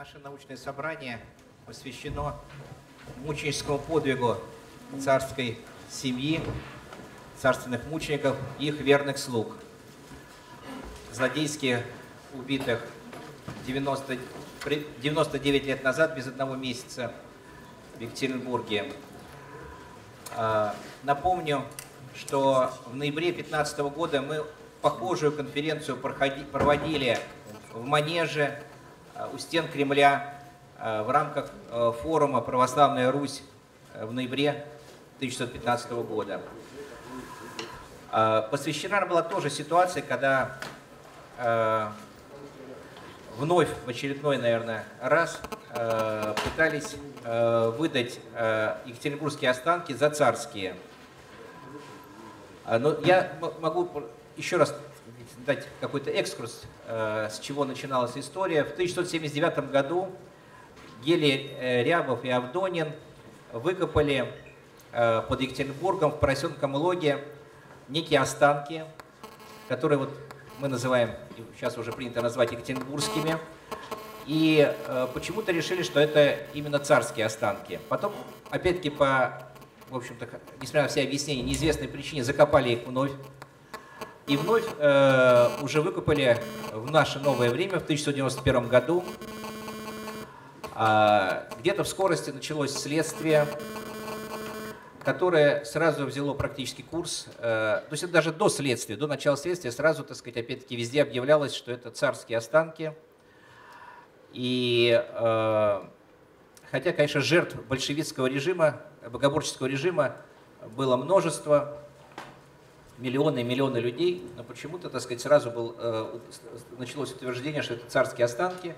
Наше научное собрание посвящено мученическому подвигу царской семьи, царственных мучеников и их верных слуг, злодейски убитых 99 лет назад, без одного месяца, в Екатеринбурге. Напомню, что в ноябре 2015 года мы похожую конференцию проводили в Манеже, у стен Кремля, в рамках форума «Православная Русь» в ноябре 1915 года. Посвящена была тоже ситуация, когда вновь в очередной, наверное, раз пытались выдать екатеринбургские останки за царские. Но я могу еще раз дать какой-то экскурс, с чего начиналась история. В 1679 году Гелий Рябов и Авдонин выкопали под Екатеринбургом в поросенковом логе некие останки, которые вот мы называем, сейчас уже принято назвать, екатеринбургскими. И почему-то решили, что это именно царские останки. Потом, опять-таки, в общем-то, несмотря на все объяснения, неизвестной причине закопали их вновь. И вновь уже выкопали в наше новое время, в 1991 году. Где-то в скорости началось следствие, которое сразу взяло практически курс. То есть это даже до следствия, до начала следствия сразу, так сказать, опять-таки везде объявлялось, что это царские останки. И хотя, конечно, жертв большевистского режима, богоборческого режима было множество, миллионы и миллионы людей, но почему-то, так сказать, сразу началось утверждение, что это царские останки.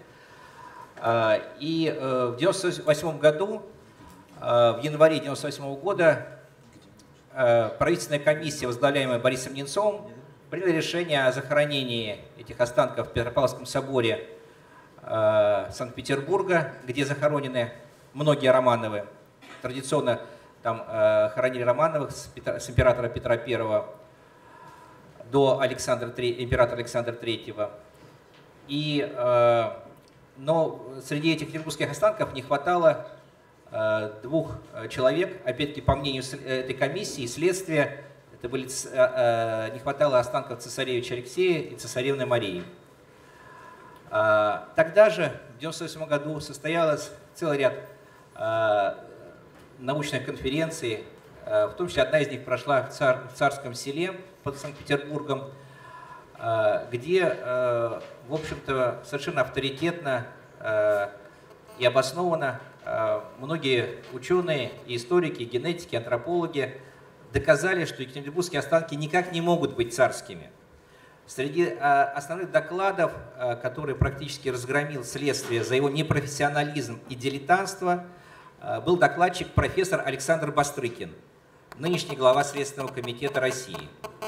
И в 1998 году, в январе 1998 года, правительственная комиссия, возглавляемая Борисом Немцовым, приняла решение о захоронении этих останков в Петропавловском соборе Санкт-Петербурга, где захоронены многие Романовы. Традиционно там хоронили Романовых с императора Петра I до императора Александра III. Но среди этих екатеринбургских останков не хватало двух человек, опять-таки по мнению этой комиссии и следствия, не хватало останков цесаревича Алексея и цесаревны Марии. Тогда же, в 1998 году, состоялось целый ряд научных конференций, в том числе одна из них прошла в Царском селе под Санкт-Петербургом, где, в общем-то, совершенно авторитетно и обоснованно многие ученые, и историки, и генетики, антропологи доказали, что екатеринбургские останки никак не могут быть царскими. Среди основных докладов, которые практически разгромил следствие за его непрофессионализм и дилетантство, был докладчик профессор Александр Бастрыкин, нынешний глава Следственного комитета России.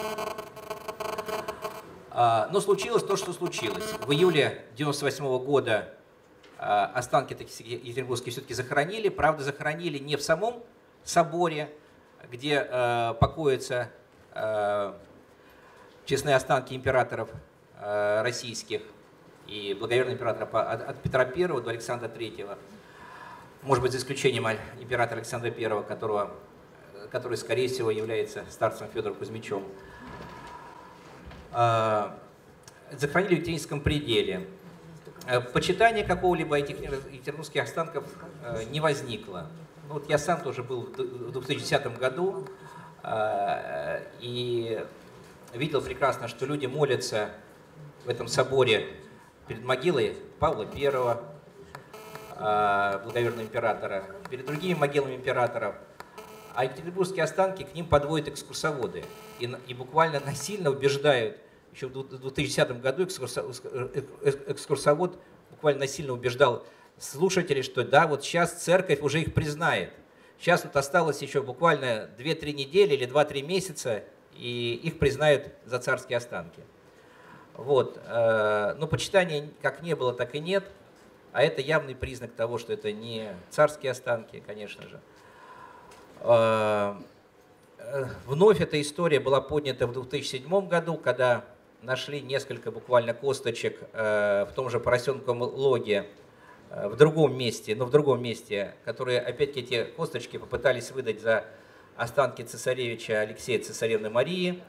Но случилось то, что случилось. В июле 1998 года останки екатеринбургские все-таки захоронили. Правда, захоронили не в самом соборе, где покоятся честные останки императоров российских и благоверного императора от Петра I до Александра III. Может быть, за исключением императора Александра I, который, скорее всего, является старцем Федором Кузьмичем. Захоронили в Екатерининском пределе. Почитания какого-либо этих екатеринбургских останков не возникло. Ну, вот я сам тоже был в 2010 году и видел прекрасно, что люди молятся в этом соборе перед могилой Павла I, благоверного императора, перед другими могилами императоров, а екатеринбургские останки к ним подводят экскурсоводы и буквально насильно убеждают. Еще в 2010 году экскурсовод буквально насильно убеждал слушателей, что да, вот сейчас церковь уже их признает. Сейчас вот осталось еще буквально 2-3 недели или 2-3 месяца, и их признают за царские останки. Вот. Но почитания как не было, так и нет. А это явный признак того, что это не царские останки, конечно же. Вновь эта история была поднята в 2007 году, когда нашли несколько буквально косточек в том же поросенковом логе в другом месте, которые, опять-таки, эти косточки попытались выдать за останки цесаревича Алексея, цесаревны Марии.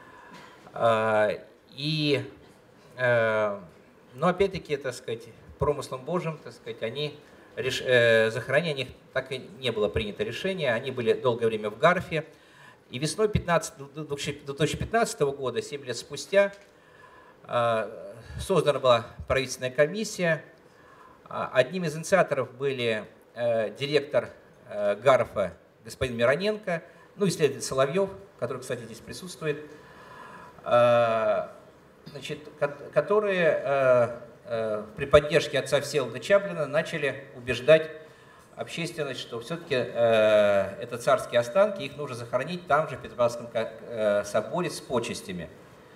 Но опять-таки, так сказать, промыслом Божьим, так сказать, захоронение о них так и не было принято решение, они были долгое время в Гарфе. И весной 2015 года, 7 лет спустя, создана была правительственная комиссия. Одним из инициаторов были директор Гарфа господин Мироненко, ну и следователь Соловьев, который, кстати, здесь присутствует, которые при поддержке отца Всеволода Чаплина начали убеждать общественность, что все-таки это царские останки, их нужно захоронить там же, в Петропавловском соборе, с почестями.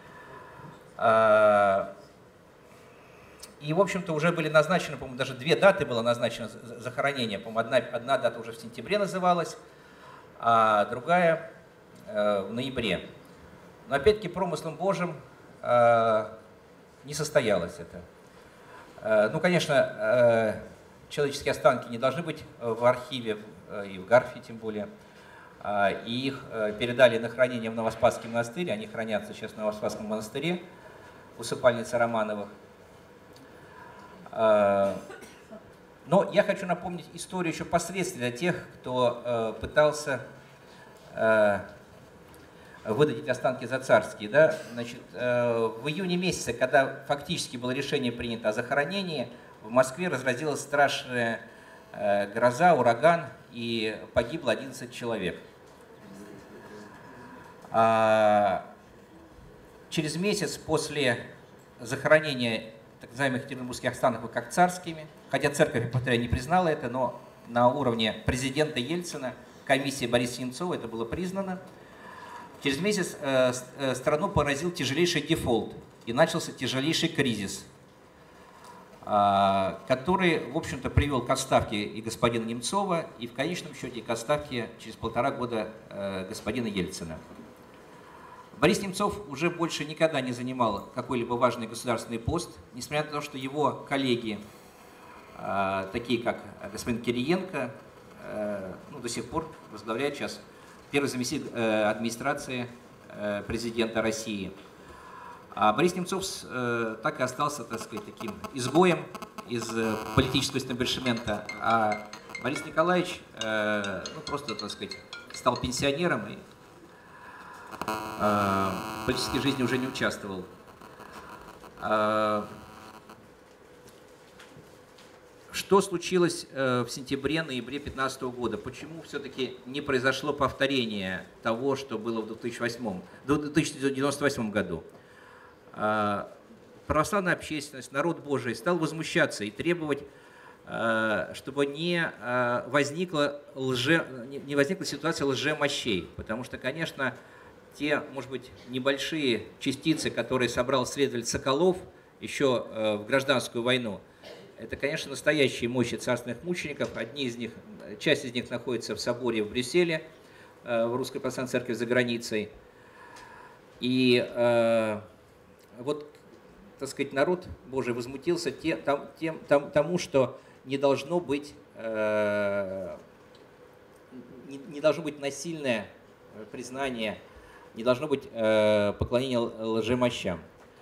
И, в общем-то, уже были назначены, по-моему, даже 2 даты было назначено захоронение. По-моему, одна дата уже в сентябре называлась, а другая в ноябре. Но, опять-таки, промыслом Божьим не состоялось это. Ну, конечно, человеческие останки не должны быть в архиве, и в Гарфе тем более. И их передали на хранение в Новоспасский монастырь. Они хранятся сейчас в Новоспасском монастыре, усыпальницы Романовых. Но я хочу напомнить историю еще последствий для тех, кто пытался выдать эти останки за царские. Да? Значит, в июне месяце, когда фактически было решение принято о захоронении, в Москве разразилась страшная гроза, ураган, и погибло 11 человек. Через месяц после захоронения так называемых екатеринбургских останков как царскими, хотя церковь, повторяю, не признала это, но на уровне президента Ельцина, комиссии Бориса Немцова это было признано. Через месяц страну поразил тяжелейший дефолт и начался тяжелейший кризис, который, в общем-то, привел к отставке и господина Немцова, и в конечном счете к отставке через 1,5 года господина Ельцина. Борис Немцов уже больше никогда не занимал какой-либо важный государственный пост, несмотря на то, что его коллеги, такие как господин Кириенко, до сих пор возглавляют сейчас первый заместитель администрации президента России. А Борис Немцов так и остался, так сказать, таким изгоем из политического истеблишмента, а Борис Николаевич просто, так сказать, стал пенсионером и в политической жизни уже не участвовал. Что случилось в сентябре-ноябре 2015 года? Почему все-таки не произошло повторение того, что было в 1998 году? Православная общественность, народ Божий стал возмущаться и требовать, чтобы не возникла ситуация лжемощей. Потому что, конечно, те, может быть, небольшие частицы, которые собрал следователь Соколов еще в гражданскую войну, это, конечно, настоящие мощи царственных мучеников. Часть из них находится в соборе в Брюсселе, в Русской Православной Церкви за границей. И вот, так сказать, народ Божий возмутился тому, что не должно быть насильное признание, не должно быть поклонения лжемощам.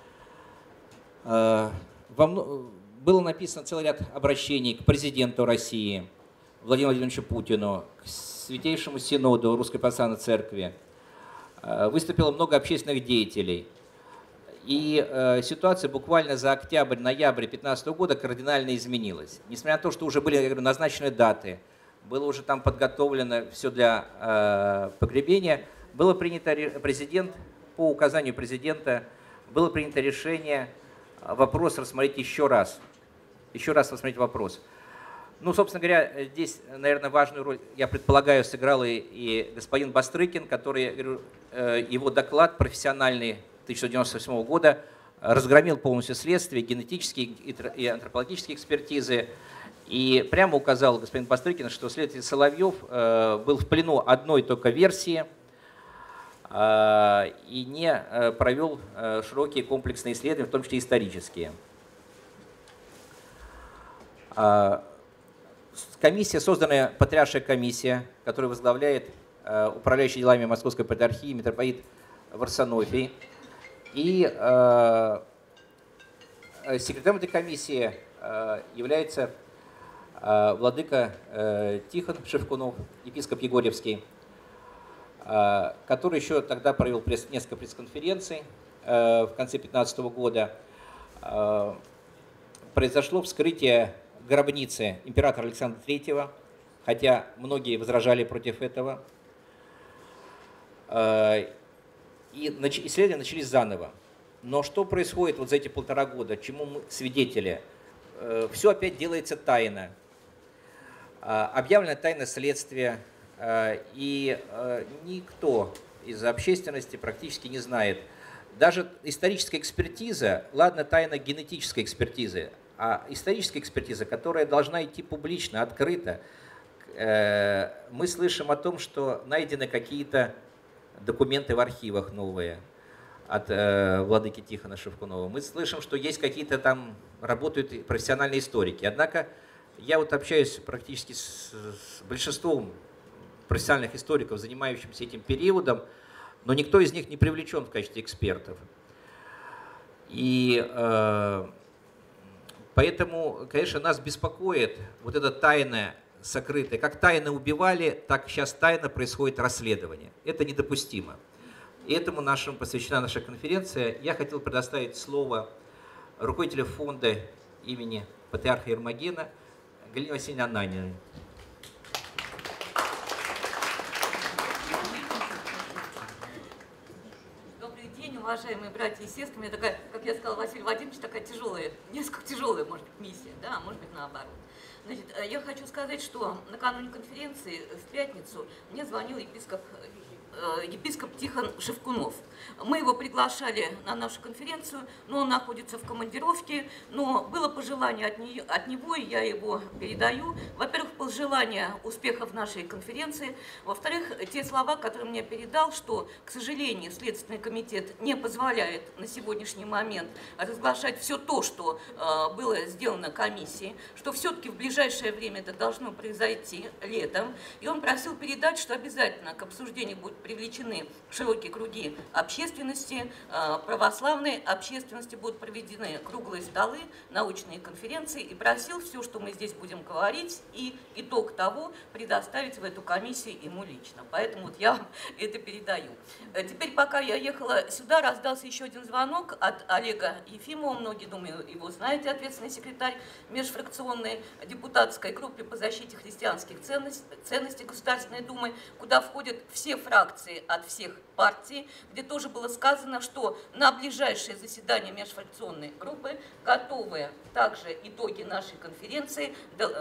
Было написано целый ряд обращений к президенту России Владимиру Владимировичу Путину, к Святейшему Синоду Русской Православной Церкви. Выступило много общественных деятелей. И ситуация буквально за октябрь-ноябрь 2015 года кардинально изменилась. Несмотря на то, что уже были, я говорю, назначены даты, было уже там подготовлено все для погребения, было принято по указанию президента, было принято решение вопрос рассмотреть еще раз рассмотреть вопрос. Ну, собственно говоря, здесь, наверное, важную роль, я предполагаю, сыграл и господин Бастрыкин, который, я говорю, его доклад профессиональный 1998 года разгромил полностью следствие, генетические и антропологические экспертизы, и прямо указал господин Бастрыкин, что следователь Соловьев был в плену одной только версии и не провел широкие комплексные исследования, в том числе исторические. Комиссия, созданная Патриаршая комиссия, которую возглавляет управляющий делами Московской Патриархии митрополит Варсонофий. И секретарем этой комиссии является владыка Тихон Шевкунов, епископ Егорьевский, который еще тогда провел несколько пресс-конференций в конце 2015 года. Произошло вскрытие гробницы императора Александра III, хотя многие возражали против этого. И исследования начались заново. Но что происходит вот за эти 1,5 года, чему мы свидетели? Все опять делается тайно. Объявлено тайное следствие, и никто из общественности практически не знает. Даже историческая экспертиза, ладно, тайна генетической экспертизы, а историческая экспертиза, которая должна идти публично, открыто, мы слышим о том, что найдены какие-то документы в архивах новые от владыки Тихона Шевкунова. Мы слышим, что есть какие-то там, работают профессиональные историки. Однако я вот общаюсь практически с большинством профессиональных историков, занимающихся этим периодом, но никто из них не привлечен в качестве экспертов. И поэтому, конечно, нас беспокоит вот это тайное, сокрытое. Как тайно убивали, так сейчас тайно происходит расследование. Это недопустимо. И этому посвящена наша конференция. Я хотел предоставить слово руководителю фонда имени патриарха Ермогена Галине Васильевне Ананиной. Уважаемые братья и сестры, у меня такая, как я сказала, Василий Владимирович, такая тяжелая, несколько тяжелая, может быть, миссия, да, а может быть, наоборот. Значит, я хочу сказать, что накануне конференции в пятницу мне звонил епископ Тихон Шевкунов. Мы его приглашали на нашу конференцию, но он находится в командировке, но было пожелание от него, и я его передаю. Во-первых, пожелание успехов нашей конференции. Во-вторых, те слова, которые мне передал, что, к сожалению, Следственный комитет не позволяет на сегодняшний момент разглашать все то, что было сделано комиссией, что все-таки в ближайшее время это должно произойти летом. И он просил передать, что обязательно к обсуждению будет привлечены широкие круги общественности, православной общественности, будут проведены круглые столы, научные конференции, и просил все, что мы здесь будем говорить, и итог того предоставить в эту комиссию ему лично. Поэтому вот я вам это передаю. Теперь, пока я ехала сюда, раздался еще один звонок от Олега Ефимова, многие, думаю, его знаете, ответственный секретарь межфракционной депутатской группы по защите христианских ценностей Государственной Думы, куда входят все фракции от всех партий, где тоже было сказано, что на ближайшее заседание межфракционной группы готовы также итоги нашей конференции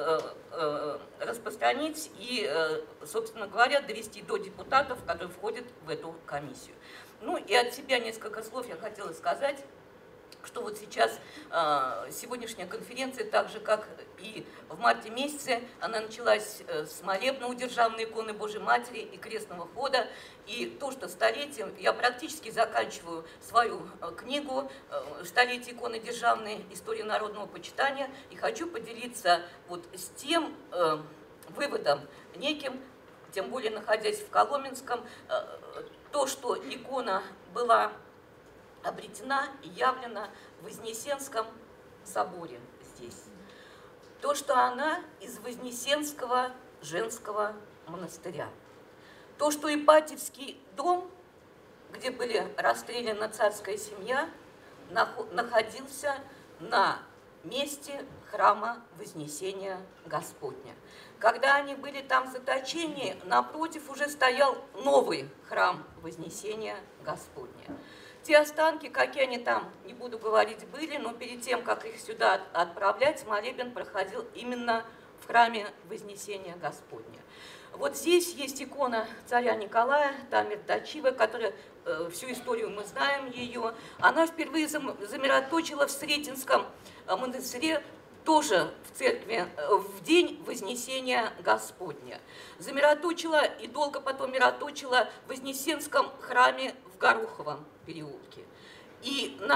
распространить и, собственно говоря, довести до депутатов, которые входят в эту комиссию. Ну и от себя несколько слов я хотела сказать, что вот сейчас сегодняшняя конференция, так же как и в марте месяце, она началась с молебна у Державной иконы Божьей Матери и крестного хода. И то, что столетием, я практически заканчиваю свою книгу «Столетие иконы Державной. История народного почитания», и хочу поделиться вот с тем выводом неким, тем более находясь в Коломенском, то, что икона была обретена и явлена в Вознесенском соборе здесь. То, что она из Вознесенского женского монастыря. То, что Ипатьевский дом, где были расстреляна царская семья, находился на месте храма Вознесения Господня. Когда они были там заточены, напротив уже стоял новый храм Вознесения Господня. Те останки, какие они там, не буду говорить, были, но перед тем, как их сюда отправлять, молебен проходил именно в храме Вознесения Господня. Вот здесь есть икона царя Николая, та Мирточивая, которая, всю историю мы знаем ее. Она впервые замироточила в Сретенском монастыре, тоже в церкви, в день Вознесения Господня. Замироточила и долго потом мироточила в Вознесенском храме в Гороховом переулке. И на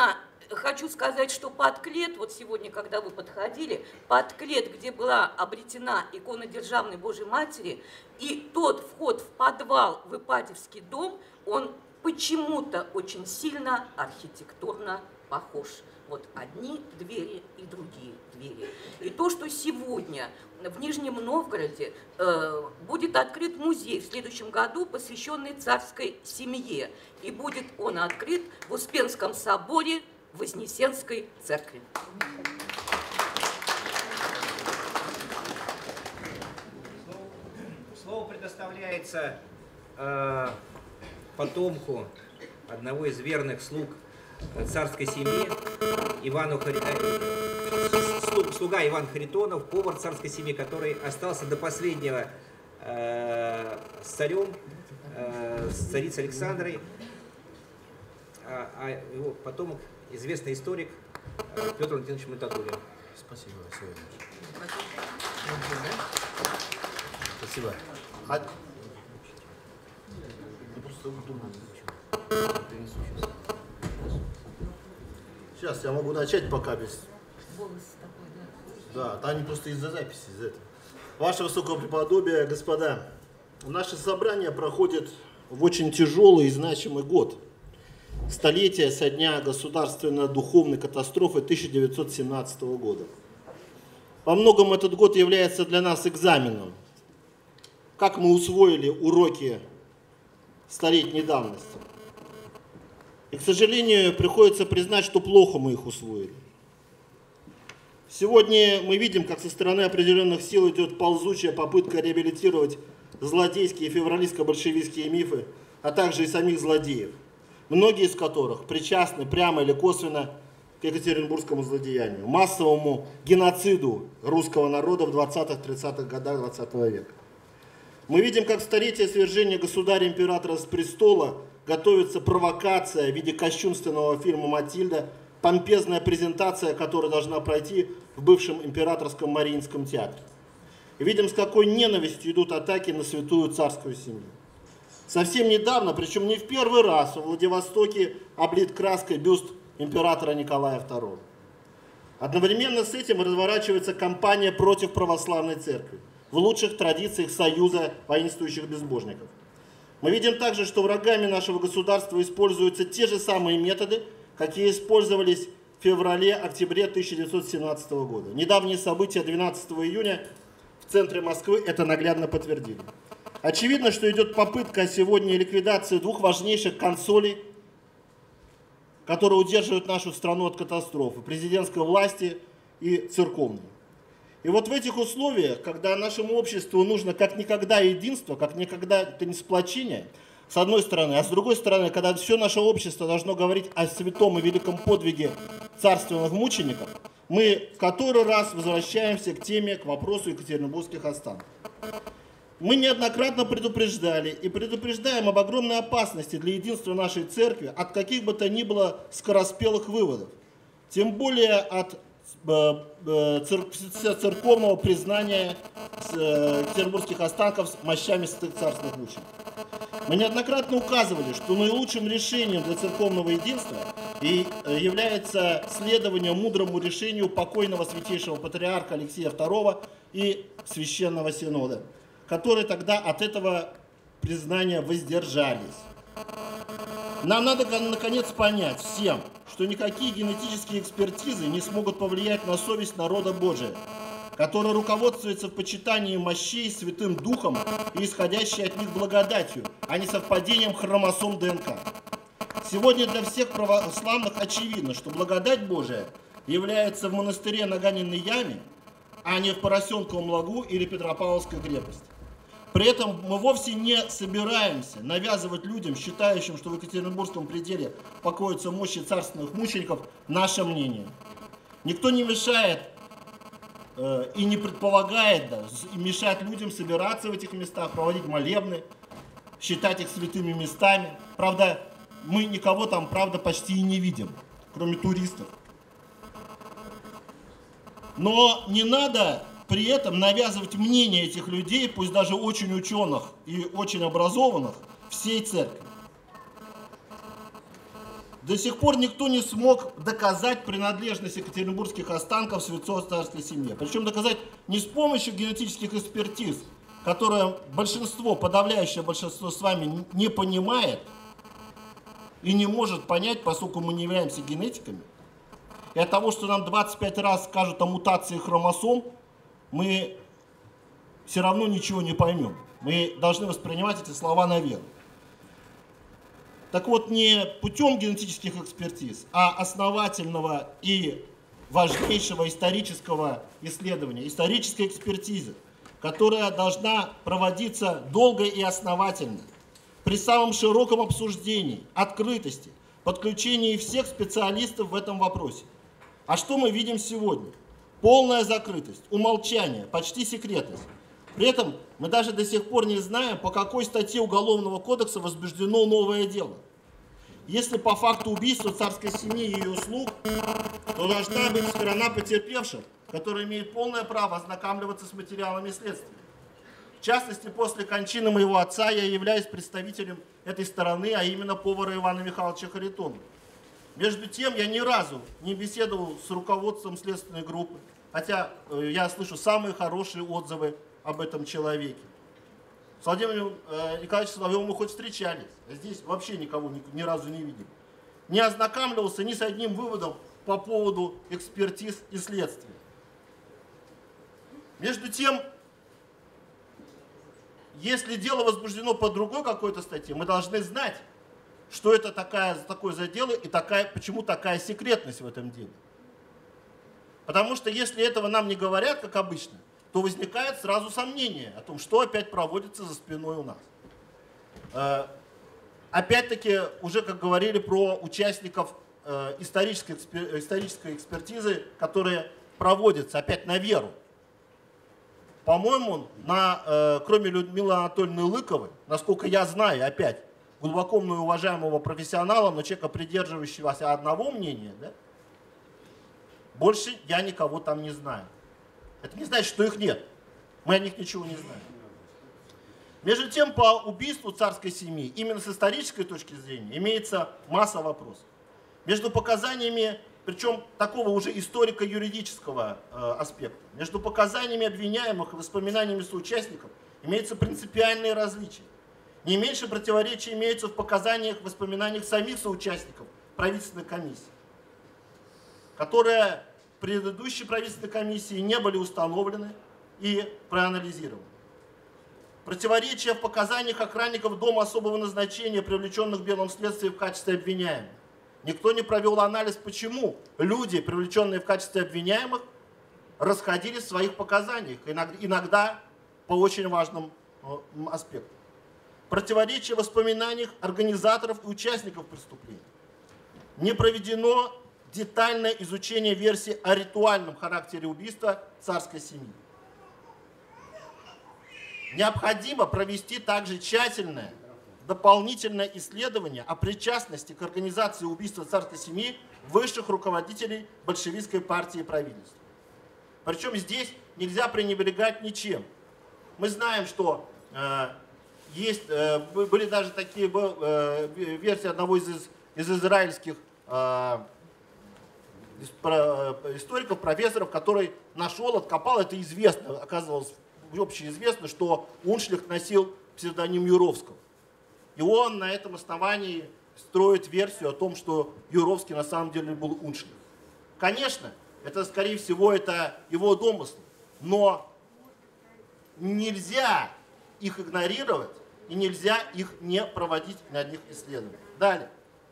хочу сказать, что под клет, вот сегодня, когда вы подходили, под клет, где была обретена икона Державной Божьей Матери, и тот вход в подвал в Ипатьевский дом, он почему-то очень сильно архитектурно похож. Вот одни двери и другие двери. И то, что сегодня в Нижнем Новгороде будет открыт музей в следующем году, посвященный царской семье. И будет он открыт в Успенском соборе Вознесенской церкви. Слово предоставляется потомку одного из верных слуг царской семьи, слуга Иван Харитонов, повар царской семьи, который остался до последнего с царем, с царицей Александрой, а его потомок, известный историк Петр Валентинович Мототурин. Спасибо, Василий Ильич. Спасибо. Я просто думаю, сейчас я могу начать пока без... Да, они просто из-за записи, из этого. Ваше Высокопреподобие, господа, наше собрание проходит в очень тяжелый и значимый год. Столетие со дня государственно-духовной катастрофы 1917 года. Во многом этот год является для нас экзаменом. Как мы усвоили уроки столетней давности. И, к сожалению, приходится признать, что плохо мы их усвоили. Сегодня мы видим, как со стороны определенных сил идет ползучая попытка реабилитировать злодейские февралистско-большевистские мифы, а также и самих злодеев, многие из которых причастны прямо или косвенно к екатеринбургскому злодеянию, массовому геноциду русского народа в 20-30-х годах 20 века. Мы видим, как в столетие свержения государя-императора с престола готовится провокация в виде кощунственного фильма «Матильда», помпезная презентация, которая должна пройти в бывшем императорском Мариинском театре. И видим, с какой ненавистью идут атаки на святую царскую семью. Совсем недавно, причем не в первый раз, во Владивостоке облит краской бюст императора Николая II. Одновременно с этим разворачивается кампания против православной церкви в лучших традициях Союза воинствующих безбожников. Мы видим также, что врагами нашего государства используются те же самые методы, какие использовались в феврале-октябре 1917 года. Недавние события 12 июня в центре Москвы это наглядно подтвердили. Очевидно, что идет попытка сегодня ликвидации двух важнейших консолей, которые удерживают нашу страну от катастрофы: президентской власти и церковной. И вот в этих условиях, когда нашему обществу нужно как никогда единство, как никогда это не сплочение, с одной стороны, а с другой стороны, когда все наше общество должно говорить о святом и великом подвиге царственных мучеников, мы в который раз возвращаемся к теме, к вопросу екатеринбургских останков. Мы неоднократно предупреждали и предупреждаем об огромной опасности для единства нашей церкви от каких бы то ни было скороспелых выводов, тем более от церковного признания екатеринбургских останков с мощами святых царственных мучеников. Мы неоднократно указывали, что наилучшим решением для церковного единства является следование мудрому решению покойного святейшего патриарха Алексея II и Священного Синода, которые тогда от этого признания воздержались. Нам надо наконец понять всем, что никакие генетические экспертизы не смогут повлиять на совесть народа Божия, который руководствуется в почитании мощей Святым Духом и исходящей от них благодатью, а не совпадением хромосом ДНК. Сегодня для всех православных очевидно, что благодать Божия является в монастыре на Ганиной яме, а не в Поросенковом лагу или Петропавловской крепости. При этом мы вовсе не собираемся навязывать людям, считающим, что в Екатеринбургском пределе покоятся мощи царственных мучеников, наше мнение. Никто не мешает и не предполагает, мешать людям собираться в этих местах, проводить молебны, считать их святыми местами. Правда, мы никого там, правда, почти и не видим, кроме туристов. Но не надо при этом навязывать мнение этих людей, пусть даже очень ученых и очень образованных, всей церкви. До сих пор никто не смог доказать принадлежность екатеринбургских останков Святцово-царской семье. Причем доказать не с помощью генетических экспертиз, которые большинство, подавляющее большинство с вами не понимает и не может понять, поскольку мы не являемся генетиками. И от того, что нам 25 раз скажут о мутации хромосом, мы все равно ничего не поймем. Мы должны воспринимать эти слова на веру. Так вот, не путем генетических экспертиз, а основательного и важнейшего исторического исследования, исторической экспертизы, которая должна проводиться долго и основательно, при самом широком обсуждении, открытости, подключении всех специалистов в этом вопросе. А что мы видим сегодня? Полная закрытость, умолчание, почти секретность. При этом мы даже до сих пор не знаем, по какой статье Уголовного кодекса возбуждено новое дело. Если по факту убийства царской семьи и ее слуг, то должна быть сторона потерпевших, которая имеет полное право ознакомливаться с материалами следствия. В частности, после кончины моего отца я являюсь представителем этой стороны, а именно повара Ивана Михайловича Харитонова. Между тем, я ни разу не беседовал с руководством следственной группы, хотя я слышу самые хорошие отзывы об этом человеке. С Владимиром Николаевичем Соловьевым мы хоть встречались, а здесь вообще никого ни разу не видели. Не ознакомливался ни с одним выводом по поводу экспертиз и следствия. Между тем, если дело возбуждено по другой какой-то статье, мы должны знать, что это такое за дело и почему такая секретность в этом деле. Потому что если этого нам не говорят, как обычно, то возникает сразу сомнение о том, что опять проводится за спиной у нас. Опять-таки, уже как говорили про участников исторической экспертизы, которые проводятся опять на веру. По-моему, кроме Людмилы Анатольевны Лыковой, насколько я знаю, опять, глубоко мной уважаемого профессионала, но человека, придерживающегося одного мнения, да, больше я никого там не знаю. Это не значит, что их нет. Мы о них ничего не знаем. Между тем, по убийству царской семьи, именно с исторической точки зрения, имеется масса вопросов. Между показаниями, причем такого уже историко-юридического аспекта, между показаниями обвиняемых и воспоминаниями соучастников имеются принципиальные различия. Не меньше противоречий имеются в показаниях, воспоминаниях самих соучастников правительственной комиссии, которые в предыдущей правительственной комиссии не были установлены и проанализированы. Противоречия в показаниях охранников Дома особого назначения, привлеченных в белом следствии в качестве обвиняемых. Никто не провел анализ, почему люди, привлеченные в качестве обвиняемых, расходились в своих показаниях, иногда по очень важным аспектам. Противоречия в воспоминаниях организаторов и участников преступления. Не проведено детальное изучение версии о ритуальном характере убийства царской семьи. Необходимо провести также тщательное дополнительное исследование о причастности к организации убийства царской семьи высших руководителей большевистской партии и правительства. Причем здесь нельзя пренебрегать ничем. Мы знаем, что были даже такие версии одного из израильских историков, профессоров, который нашел, откопал, это известно, оказывалось общеизвестно, что Уншлих носил псевдоним Юровского. И он на этом основании строит версию о том, что Юровский на самом деле был Уншлих. Конечно, это, скорее всего, это его домыслы, но нельзя их игнорировать и нельзя их не проводить на них исследования. Далее.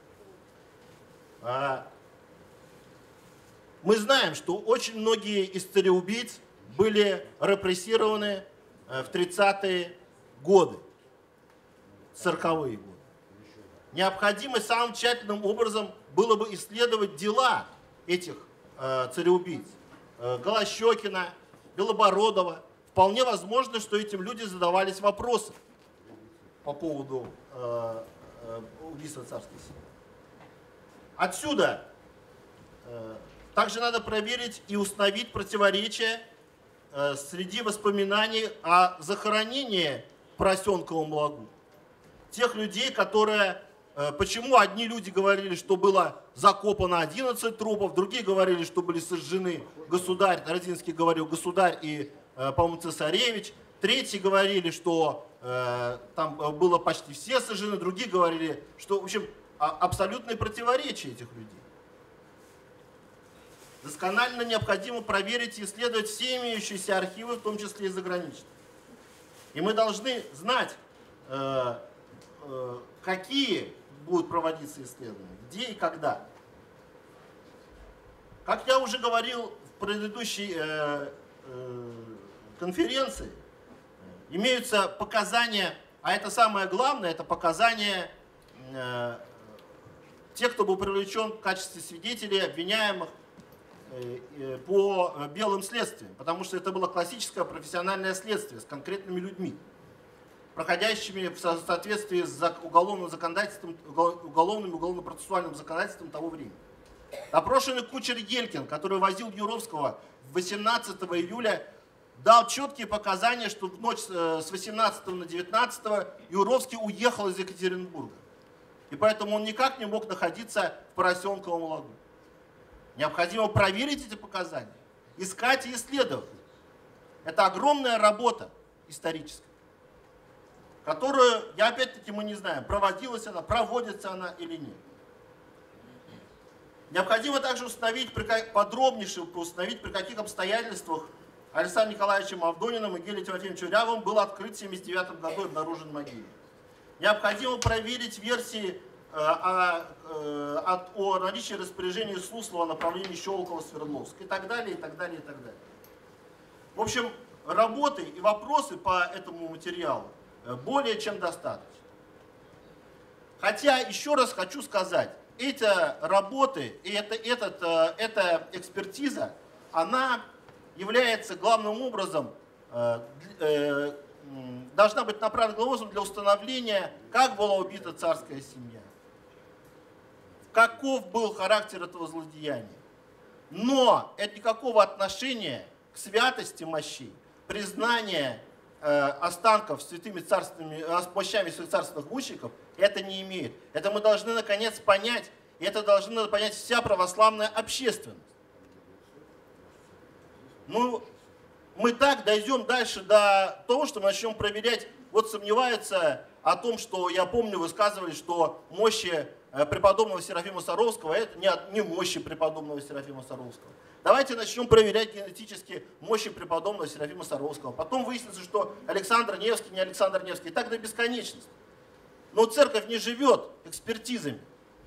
Мы знаем, что очень многие из цареубийц были репрессированы в 30-е годы, 40-е годы. Необходимо самым тщательным образом было бы исследовать дела этих цареубийц. Голощекина, Белобородова. Вполне возможно, что этим люди задавались вопросы по поводу убийства царской семьи. Отсюда также надо проверить и установить противоречия среди воспоминаний о захоронении в Поросенковом лагу. Тех людей, которые почему одни люди говорили, что было закопано 11 трупов, другие говорили, что были сожжены государь, Родзинский говорил государь и, по-моему, цесаревич, третьи говорили, что там было почти все сожжены, другие говорили, что, в общем, абсолютное противоречие этих людей. Досконально необходимо проверить и исследовать все имеющиеся архивы, в том числе и заграничные. И мы должны знать, какие будут проводиться исследования, где и когда. Как я уже говорил в предыдущей конференции, имеются показания, а это самое главное, это показания тех, кто был привлечен в качестве свидетелей, обвиняемых по белым следствиям, потому что это было классическое профессиональное следствие с конкретными людьми, проходящими в соответствии с уголовным законодательством, уголовным и уголовно-процессуальным законодательством того времени. Опрошенный кучер Елькин, который возил Юровского 18 июля, дал четкие показания, что в ночь с 18 на 19 Юровский уехал из Екатеринбурга. И поэтому он никак не мог находиться в Поросенковом лагу. Необходимо проверить эти показания, искать и исследовать. Это огромная работа историческая, которую, опять-таки, мы не знаем, проводилась она, проводится она или нет. Необходимо также установить, подробнейше установить, при каких обстоятельствах Александром Николаевичем Авдониным и Гелием Тимофеевичем Рябовым был открыт в 1979 году и обнаружен в могиле. Необходимо проверить версии о наличии распоряжения Суслова о направлении Щелково-Свердловск и так далее, и так далее, и так далее. В общем, работы и вопросы по этому материалу более чем достаточно. Хотя, еще раз хочу сказать, эти работы и эта экспертиза, она является главным образом, должна быть направлена главным образом для установления, как была убита царская семья, каков был характер этого злодеяния. Но это никакого отношения к святости мощей, признания останков святыми царственными, мощами своих царственных мучеников, это не имеет. Это мы должны наконец понять, и это должна понять вся православная общественность. Ну, мы так дойдем дальше до того, что мы начнем проверять. Вот сомневаются о том, что, я помню, высказывали, что мощи преподобного Серафима Саровского, это не мощи преподобного Серафима Саровского. Давайте начнем проверять генетически мощи преподобного Серафима Саровского. Потом выяснится, что Александр Невский не Александр Невский. И так до бесконечности. Но церковь не живет экспертизами.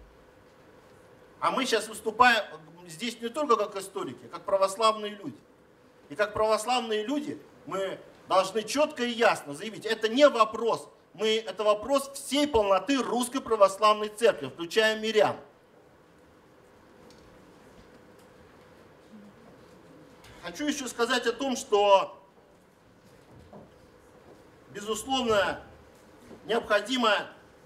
А мы сейчас выступаем здесь не только как историки, как православные люди. И как православные люди мы должны четко и ясно заявить, это не вопрос, это вопрос всей полноты Русской Православной Церкви, включая мирян. Хочу еще сказать о том, что, безусловно, необходима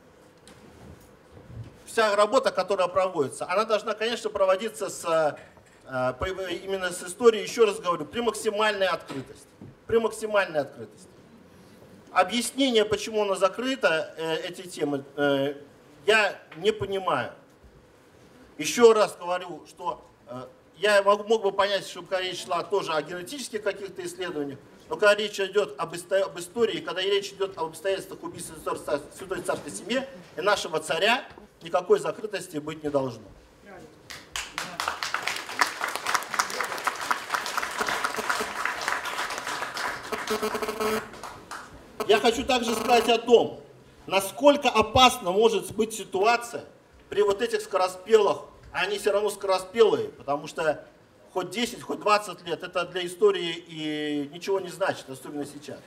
вся работа, которая проводится, она должна, конечно, проводиться именно с историей, еще раз говорю, при максимальной открытости. При максимальной открытости. Объяснение, почему она закрыта, эти темы, я не понимаю. Еще раз говорю, что я мог бы понять, что речь шла тоже о генетических каких-то исследованиях, но когда речь идет об истории, когда речь идет об обстоятельствах убийства Святой Царской семьи и нашего царя, никакой закрытости быть не должно. Я хочу также сказать о том, насколько опасна может быть ситуация при вот этих скороспелых, а они все равно скороспелые, потому что хоть 10, хоть 20 лет, это для истории и ничего не значит, особенно сейчас.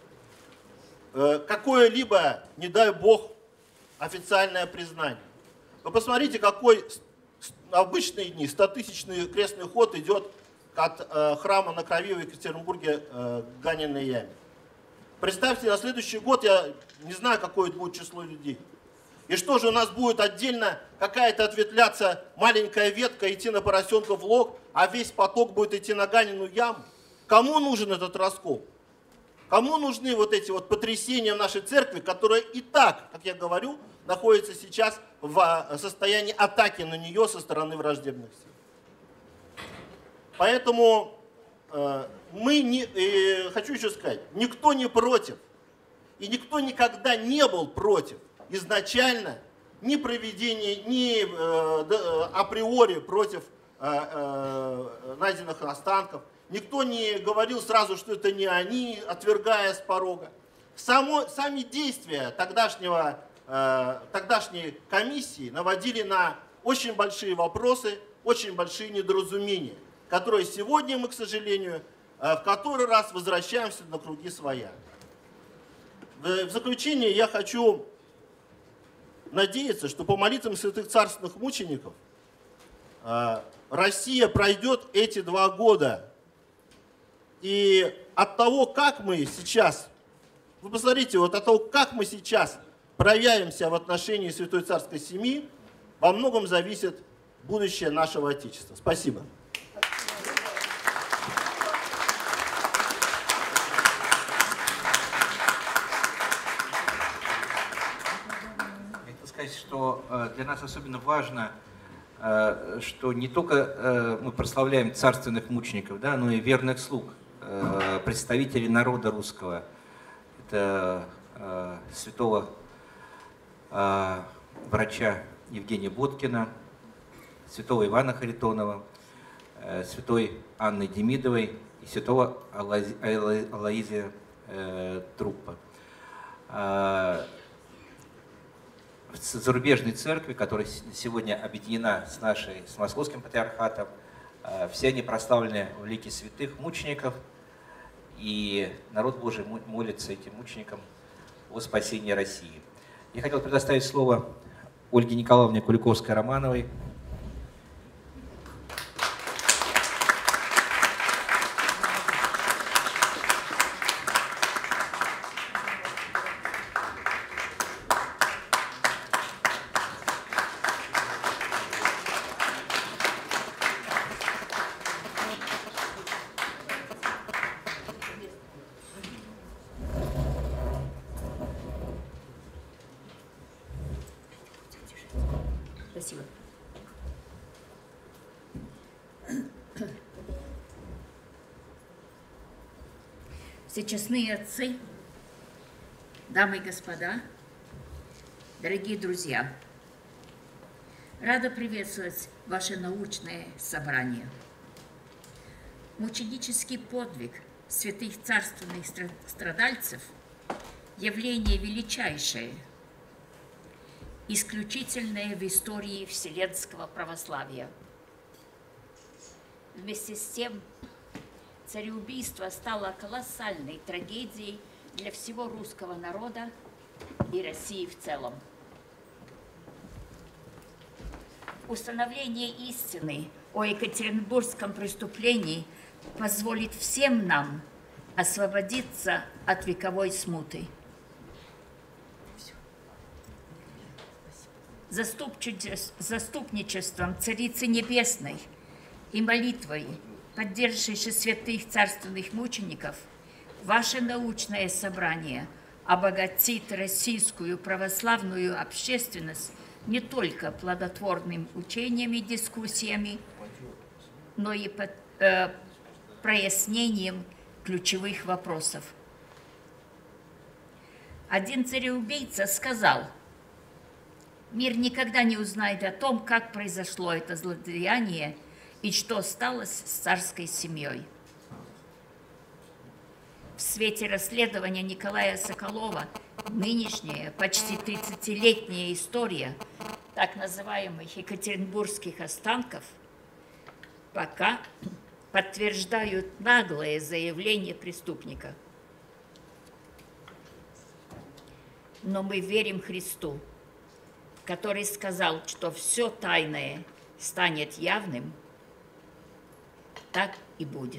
Какое-либо, не дай бог, официальное признание. Вы посмотрите, какой обычные дни, 100-тысячный крестный ход идет от храма на Крови в Екатеринбурге к Ганиной яме. Представьте, на следующий год я не знаю, какое будет число людей. И что же у нас будет отдельно какая-то ответвляться маленькая ветка, идти на Поросенков лог, а весь поток будет идти на Ганину яму? Кому нужен этот раскол? Кому нужны вот эти вот потрясения в нашей церкви, которая и так, как я говорю, находится сейчас в состоянии атаки на нее со стороны враждебных сил. Поэтому хочу еще сказать, никто не против, и никто никогда не был против изначально ни проведения, ни априори против найденных останков. Никто не говорил сразу, что это не они, отвергая с порога. Сами действия тогдашней комиссии наводили на очень большие вопросы, очень большие недоразумения, которые сегодня мы, к сожалению, в который раз возвращаемся на круги своя. В заключение я хочу надеяться, что по молитвам святых царственных мучеников Россия пройдет эти 2 года. И от того, как мы сейчас, вы посмотрите, вот от того, как мы сейчас проявимся в отношении Святой Царской Семьи, во многом зависит будущее нашего Отечества. Спасибо. Что для нас особенно важно, что не только мы прославляем царственных мучеников, да, но и верных слуг, представителей народа русского. Это святого врача Евгения Боткина, святого Ивана Харитонова, святой Анны Демидовой и святого Алоизия Труппа. В зарубежной церкви, которая сегодня объединена с Московским патриархатом, все они прославлены в лике святых мучеников, и народ Божий молится этим мученикам о спасении России. Я хотел предоставить слово Ольге Николаевне Куликовской-Романовой. Спасибо. Всечестные отцы, дамы и господа, дорогие друзья, рада приветствовать ваше научное собрание. Мученический подвиг святых царственных страдальцев – явление величайшее, исключительное в истории вселенского православия. Вместе с тем, цареубийство стало колоссальной трагедией для всего русского народа и России в целом. Установление истины о Екатеринбургском преступлении позволит всем нам освободиться от вековой смуты. Заступничеством Царицы Небесной и молитвой, поддерживающей святых царственных мучеников, ваше научное собрание обогатит российскую православную общественность не только плодотворным учением и дискуссиями, но и прояснением ключевых вопросов. Один цареубийца сказал: «Мир никогда не узнает о том, как произошло это злодеяние и что стало с царской семьей». В свете расследования Николая Соколова нынешняя, почти 30-летняя история так называемых екатеринбургских останков пока подтверждают наглое заявление преступника. Но мы верим Христу, который сказал, что все тайное станет явным. Так и будет.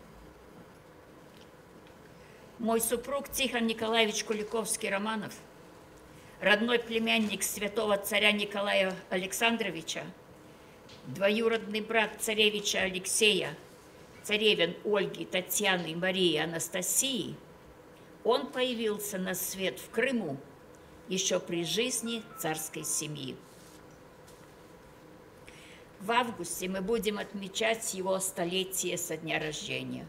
Мой супруг Тихон Николаевич Куликовский-Романов, родной племянник святого царя Николая Александровича, двоюродный брат царевича Алексея, царевен Ольги, Татьяны, Марии, Анастасии, он появился на свет в Крыму еще при жизни царской семьи. В августе мы будем отмечать его столетие со дня рождения.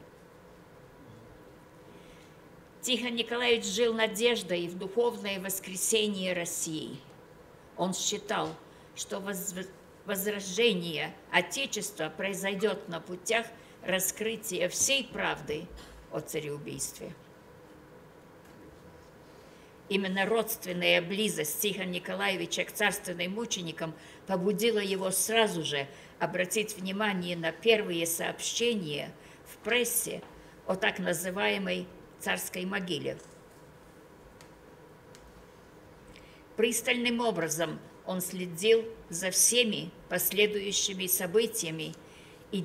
Тихон Николаевич жил надеждой в духовное воскресение России. Он считал, что возрождение Отечества произойдет на путях раскрытия всей правды о цареубийстве. Именно родственная близость Тихона Николаевича к царственным мученикам побудила его сразу же обратить внимание на первые сообщения в прессе о так называемой царской могиле. Пристальным образом он следил за всеми последующими событиями и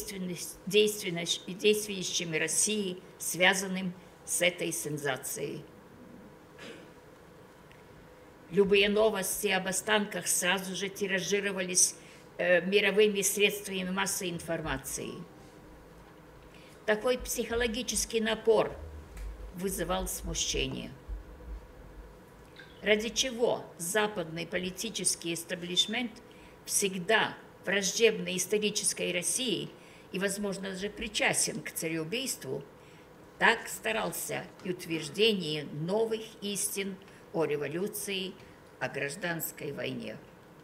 действующими России, связанным с этой сенсацией. Любые новости об останках сразу же тиражировались мировыми средствами массовой информации. Такой психологический напор вызывал смущение. Ради чего западный политический эстаблишмент, всегда враждебной исторической России и, возможно, даже причастен к цареубийству, так старался и утверждение новых истин о революции, о гражданской войне.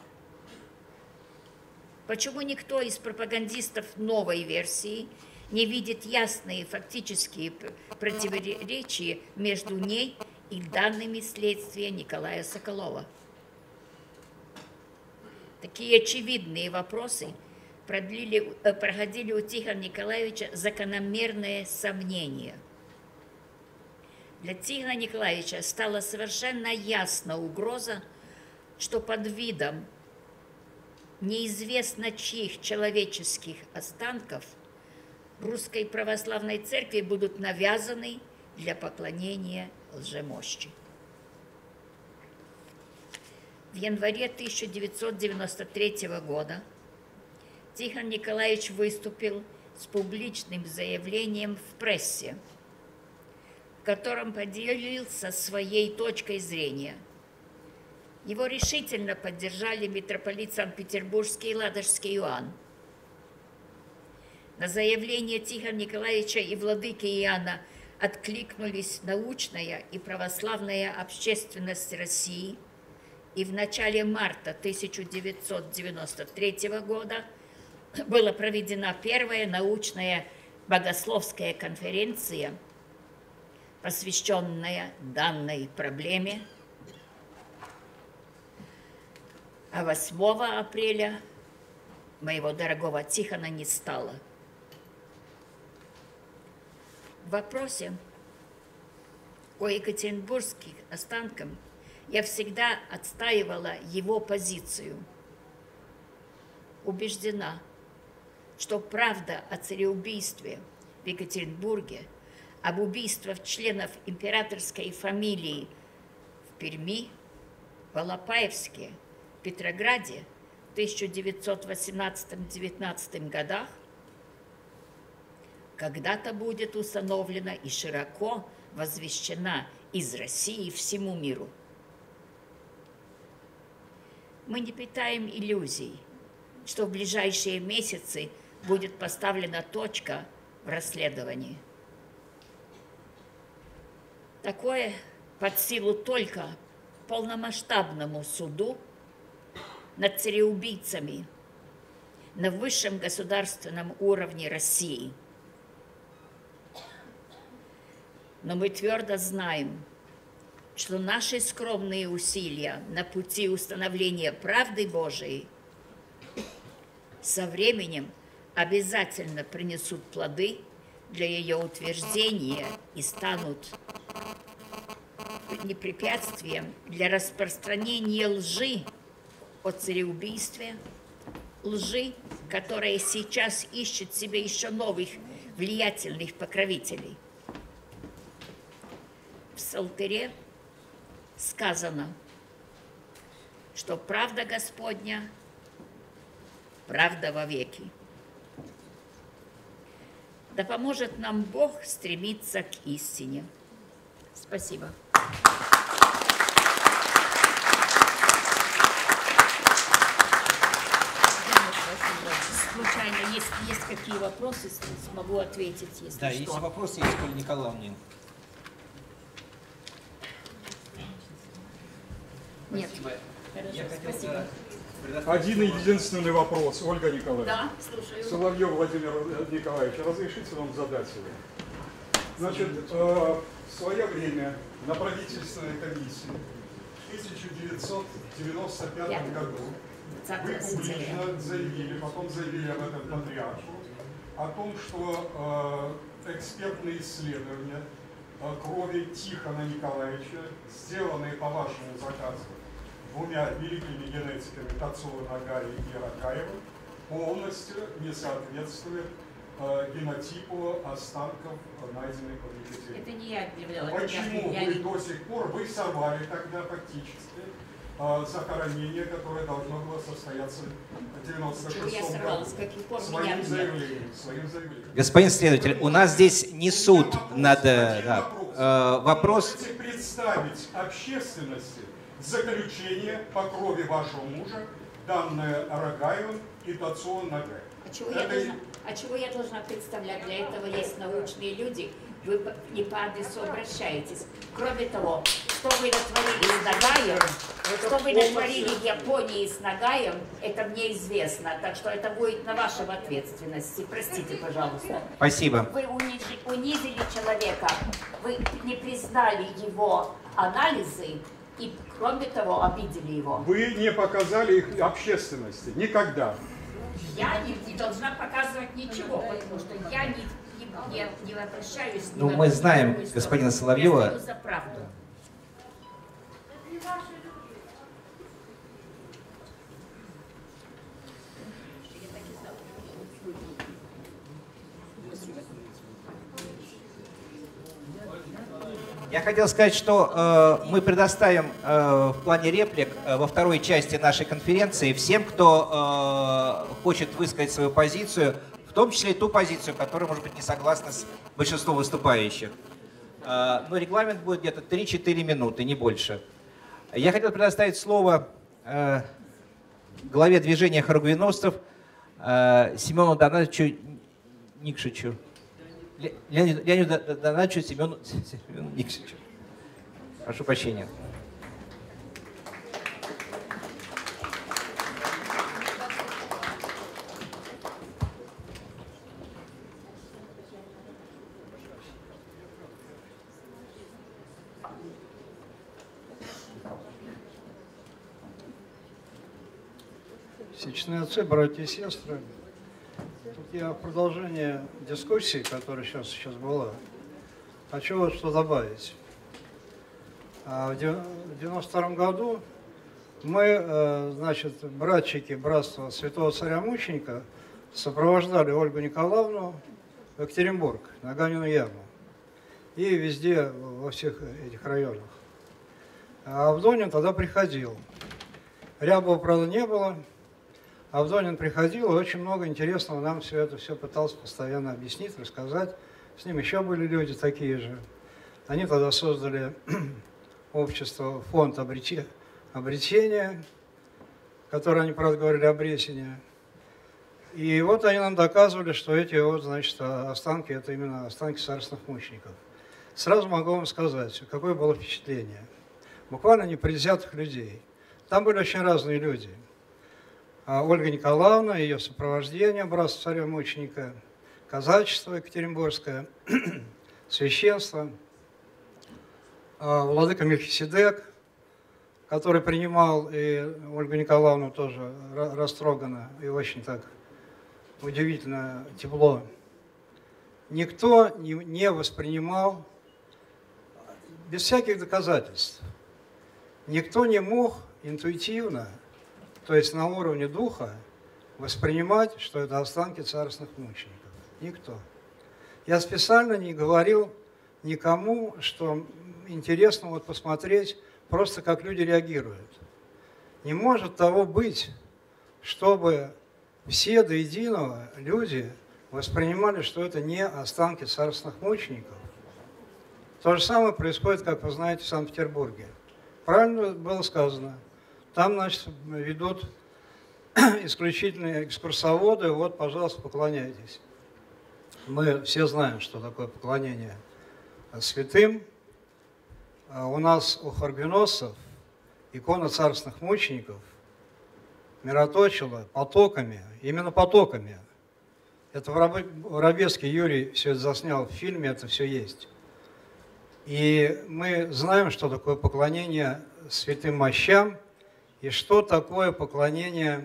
Почему никто из пропагандистов новой версии не видит ясные фактические противоречия между ней и данными следствия Николая Соколова? Такие очевидные вопросы породили у Тихона Николаевича закономерное сомнение. Для Тихона Николаевича стала совершенно ясна угроза, что под видом неизвестно чьих человеческих останков Русской Православной Церкви будут навязаны для поклонения лжемощи. В январе 1993 года Тихон Николаевич выступил с публичным заявлением в прессе, в котором поделился своей точкой зрения. Его решительно поддержали митрополит Санкт-Петербургский и Ладожский Иоанн. На заявление Тихона Николаевича и владыки Иоанна откликнулись научная и православная общественность России, и в начале марта 1993 года была проведена первая научная богословская конференция, посвященная данной проблеме. А 8 апреля моего дорогого Тихона не стало. В вопросе о екатеринбургских останках я всегда отстаивала его позицию. Убеждена, что правда о цареубийстве в Екатеринбурге, об убийствах членов императорской фамилии в Перми, в Алапаевске, в Петрограде в 1918-19 годах когда-то будет установлена и широко возвещена из России всему миру. Мы не питаем иллюзий, что в ближайшие месяцы будет поставлена точка в расследовании. Такое под силу только полномасштабному суду над цареубийцами на высшем государственном уровне России. Но мы твердо знаем, что наши скромные усилия на пути установления правды Божией со временем обязательно принесут плоды для ее утверждения и станут не препятствием для распространения лжи о цареубийстве, лжи, которая сейчас ищет себе еще новых влиятельных покровителей. В Псалтыре сказано, что правда Господня, правда вовеки. Да поможет нам Бог стремиться к истине. Спасибо. Спасибо. случайно есть какие вопросы, смогу ответить, если Да, что. если вопросы есть к Ольге Николаевне. Нет. Спасибо. Хорошо, Я хотел, спасибо. предоставить Один слово. единственный вопрос, Ольга Николаевна. Да, слушаю. Соловьев Владимир Николаевич, разрешите вам задать его? Значит, в свое время на правительственной комиссии в 1995 году вы публично заявили, потом заявили об этом патриарху, о том, что экспертные исследования крови Тихона Николаевича, сделанные по вашему заказу двумя великими генетиками Тацуо Нагаи и Рагаевым, полностью не соответствует генотипу останков, найденных под Екатериной. Это не я объявляла. Почему вы до сих пор, вы сорвали тогда фактически захоронение, которое должно было состояться в 96 Я сорвала, с каких пор меня своим обвиняют? заявлением. Господин следователь, у нас здесь не суд над... вопрос... Можете представить общественности заключение по крови вашего мужа, данное Рагаевым и Тацуо Нагай? А чего я должна представлять? Для этого есть научные люди. Вы не по адресу обращаетесь. Кроме того, что вы натворили с Нагаем, что вы натворили в Японии с Нагаем, это мне известно. Так что это будет на вашем ответственности. Простите, пожалуйста. Спасибо. Вы унизили человека, вы не признали его анализы и, кроме того, обидели его. Вы не показали их общественности никогда. Я не должна показывать ничего, потому что я не обращаюсь... Ну, мы знаем господина Соловьева. Я стою за правду. Я хотел сказать, что мы предоставим в плане реплик во второй части нашей конференции всем, кто хочет высказать свою позицию, в том числе и ту позицию, которая, может быть, не согласна с большинством выступающих. Но регламент будет где-то 3-4 минуты, не больше. Я хотел предоставить слово главе движения хоругвеновцев Семену Донатовичу Никшичу. Леониду Донатовичу Семену Никшичу. Прошу прощения. Сечные отцы, братья и сестры, тут я в продолжение дискуссии, которая сейчас была, хочу вот что добавить. В 92 году мы, значит, братчики братства Святого Царя-Мученика сопровождали Ольгу Николаевну в Екатеринбург, на Ганину яму, и везде, во всех этих районах. А Авдонин тогда приходил. Рябова, правда, не было. Авдонин приходил, и очень много интересного нам все пытался постоянно объяснить, рассказать. С ним еще были люди такие же. Они тогда создали общество, фонд обретения, которое они, правда, говорили обретение. И вот они нам доказывали, что эти вот, значит, останки, это именно останки царственных мучеников. Сразу могу вам сказать, какое было впечатление. Буквально непредвзятых людей. Там были очень разные люди. Ольга Николаевна, ее сопровождение, братство царя-мученика, казачество екатеринбургское, священство, владыка Мельхиседек, который принимал и Ольгу Николаевну тоже растроганно и очень так удивительно тепло. Никто не воспринимал, без всяких доказательств, никто не мог интуитивно, то есть на уровне духа, воспринимать, что это останки царственных мучеников. Никто. Я специально не говорил никому, что интересно вот посмотреть просто, как люди реагируют. Не может того быть, чтобы все до единого люди воспринимали, что это не останки царственных мучеников. То же самое происходит, как вы знаете, в Санкт-Петербурге. Правильно было сказано. Там, значит, ведут исключительные экскурсоводы, вот, пожалуйста, поклоняйтесь. Мы все знаем, что такое поклонение святым. У нас у харбиносцев икона царственных мучеников мироточила потоками, именно потоками. Это Воробецкий Юрий все это заснял в фильме, это все есть. И мы знаем, что такое поклонение святым мощам и что такое поклонение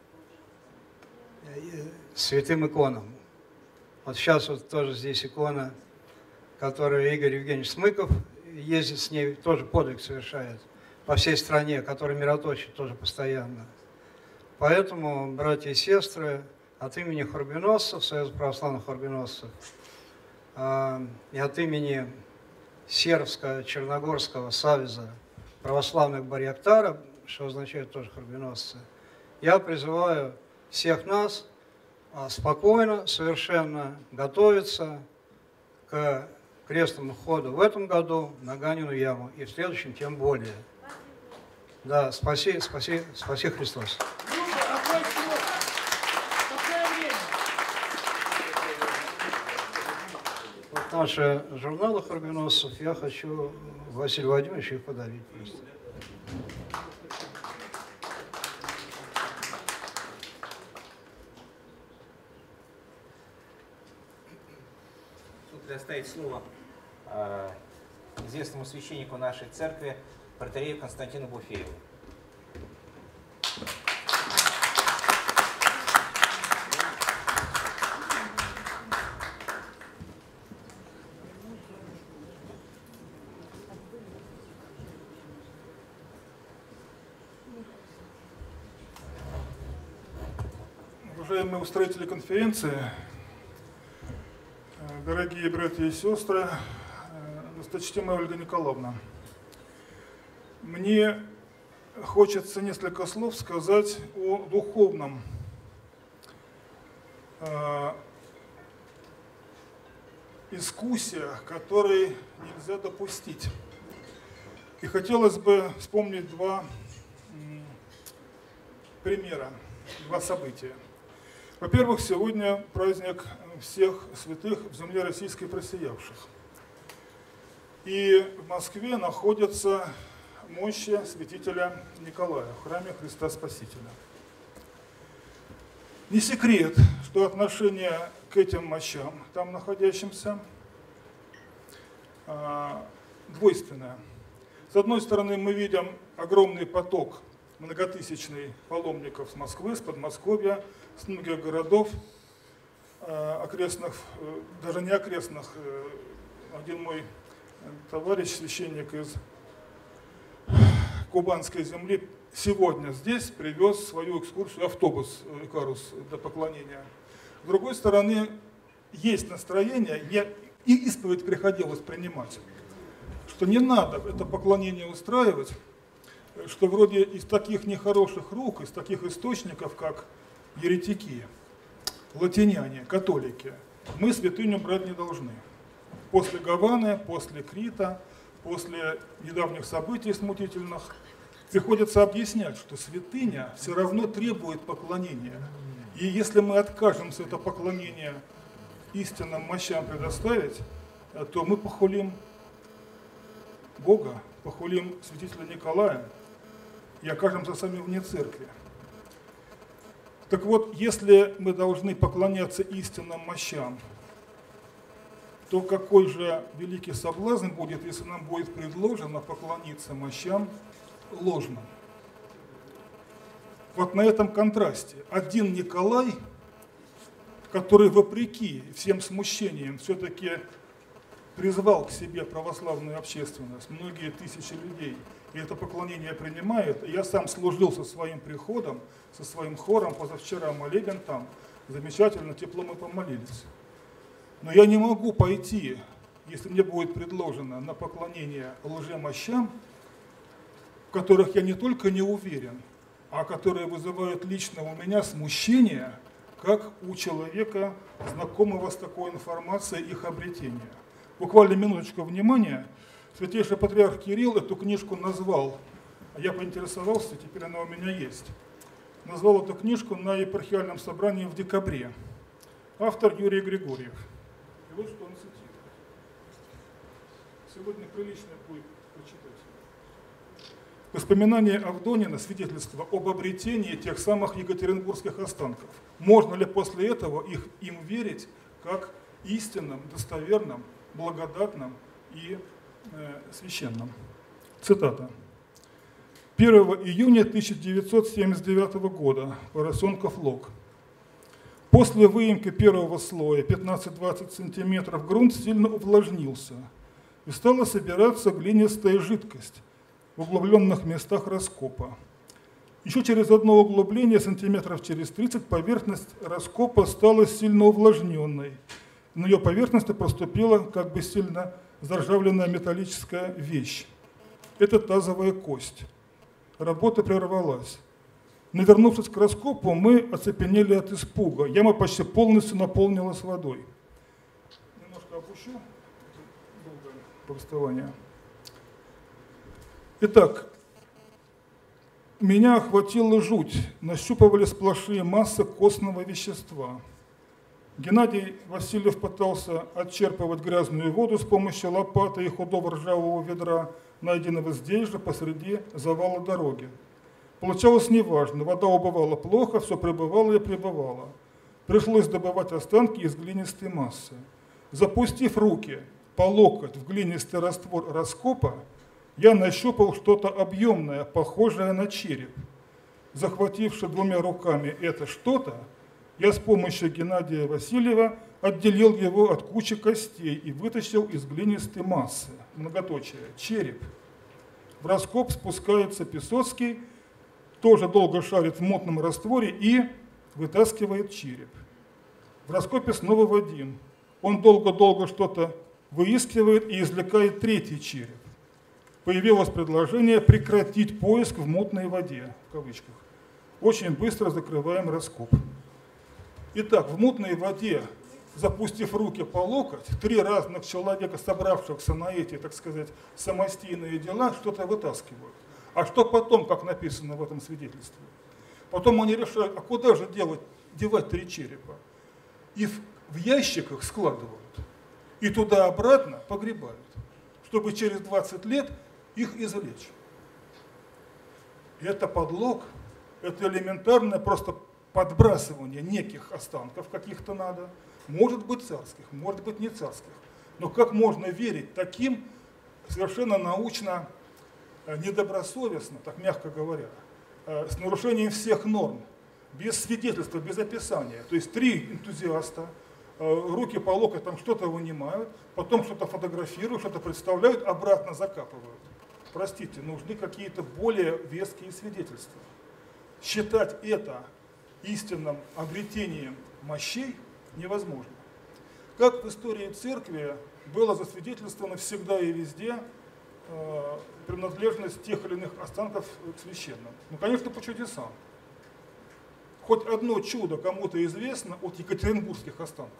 святым иконам. Вот сейчас вот тоже здесь икона, которую Игорь Евгеньевич Смыков ездит с ней, тоже подвиг совершает по всей стране, который мироточит тоже постоянно. Поэтому, братья и сестры, от имени харбиносцев, Союза православных харбиносцев, и от имени Сербско-Черногорского союза православных барьяктаров, что означает тоже харбиносцы, я призываю всех нас спокойно, совершенно готовиться к крестному ходу в этом году на Ганину яму и в следующем тем более. Да, спаси Христос. Вот наши журналы харбиносцев, я хочу Василию Владимировичу их подарить просто. Предоставить слово известному священнику нашей церкви, протоиерею Константину Буфееву. Уважаемые устроители конференции, дорогие братья и сестры, досточтимая Ольга Николаевна, мне хочется несколько слов сказать о духовном искусе, который нельзя допустить. И хотелось бы вспомнить два примера, два события. Во-первых, сегодня праздник всех святых в земле российской просиявших. И в Москве находятся мощи святителя Николая в храме Христа Спасителя. Не секрет, что отношение к этим мощам, там находящимся, двойственное. С одной стороны, мы видим огромный поток многотысячный паломников с Москвы, с Подмосковья, с многих городов окрестных, даже не окрестных. Один мой товарищ, священник из Кубанской земли, сегодня здесь привез свою экскурсию, автобус Икарус для поклонения. С другой стороны, есть настроение, и исповедь приходилось принимать, что не надо это поклонение устраивать, что вроде из таких нехороших рук, из таких источников, как еретики, латиняне, католики, мы святыню брать не должны. После Гаваны, после Крита, после недавних событий смутительных приходится объяснять, что святыня все равно требует поклонения. И если мы откажемся это поклонение истинным мощам предоставить, то мы похулим Бога, похулим святителя Николая и окажемся сами вне церкви. Так вот, если мы должны поклоняться истинным мощам, то какой же великий соблазн будет, если нам будет предложено поклониться мощам ложным? Вот на этом контрасте один Николай, который вопреки всем смущениям все-таки призвал к себе православную общественность, многие тысячи людей, и это поклонение принимает. Я сам служил со своим приходом, со своим хором, позавчера молебен там, замечательно, тепло мы помолились. Но я не могу пойти, если мне будет предложено на поклонение лжемощам, в которых я не только не уверен, а которые вызывают лично у меня смущение, как у человека, знакомого с такой информацией, их обретения. Буквально минуточку внимания. Святейший патриарх Кирилл эту книжку назвал, а я поинтересовался, теперь она у меня есть. назвал эту книжку на епархиальном собрании в декабре. Автор Юрий Григорьев. И вот что он цитирует. Сегодня прилично будет прочитать. Воспоминания Авдонина — свидетельство об обретении тех самых екатеринбургских останков. Можно ли после этого им верить как истинным, достоверным, благодатным и священным? Цитата. 1 июня 1979 года. Поросенков лог. После выемки первого слоя 15-20 см грунт сильно увлажнился и стала собираться глинистая жидкость в углубленных местах раскопа. Еще через одно углубление, сантиметров через 30, поверхность раскопа стала сильно увлажненной. На ее поверхности проступила как бы сильно заржавленная металлическая вещь. Это тазовая кость. Работа прервалась. Навернувшись к раскопу, мы оцепенели от испуга. Яма почти полностью наполнилась водой. Немножко опущу. Долгое повествование. Итак, меня охватила жуть. Нащупывали сплошные массы костного вещества. Геннадий Васильев пытался отчерпывать грязную воду с помощью лопаты и худого ржавого ведра, найденного здесь же посреди завала дороги. Получалось неважно, вода убывала плохо, все прибывало и прибывало. Пришлось добывать останки из глинистой массы. Запустив руки по локоть в глинистый раствор раскопа, я нащупал что-то объемное, похожее на череп. Захвативши двумя руками это что-то, я с помощью Геннадия Васильева отделил его от кучи костей и вытащил из глинистой массы. Многоточие. Череп. В раскоп спускается Песоцкий, тоже долго шарит в мутном растворе и вытаскивает череп. В раскопе снова Вадим. Он долго-долго что-то выискивает и извлекает третий череп. Появилось предложение прекратить поиск в мутной воде, в кавычках. Очень быстро закрываем раскоп. Итак, в мутной воде, запустив руки по локоть, 3 разных человека, собравшихся на эти, так сказать, самостийные дела, что-то вытаскивают. А что потом, как написано в этом свидетельстве? Потом они решают, а куда же девать 3 черепа? И в ящиках складывают, и туда-обратно погребают, чтобы через 20 лет их извлечь. И это подлог, это элементарное просто подбрасывание неких останков каких-то надо, может быть царских, может быть не царских. Но как можно верить таким совершенно научно недобросовестно, так мягко говоря, с нарушением всех норм, без свидетельства, без описания. То есть 3 энтузиаста, руки по локоть там что-то вынимают, потом что-то фотографируют, что-то представляют, обратно закапывают. Простите, нужны какие-то более веские свидетельства. Считать это истинным обретением мощей невозможно. Как в истории церкви было засвидетельствовано всегда и везде принадлежность тех или иных останков к священным. Ну, конечно, по чудесам. Хоть одно чудо кому-то известно от екатеринбургских останков.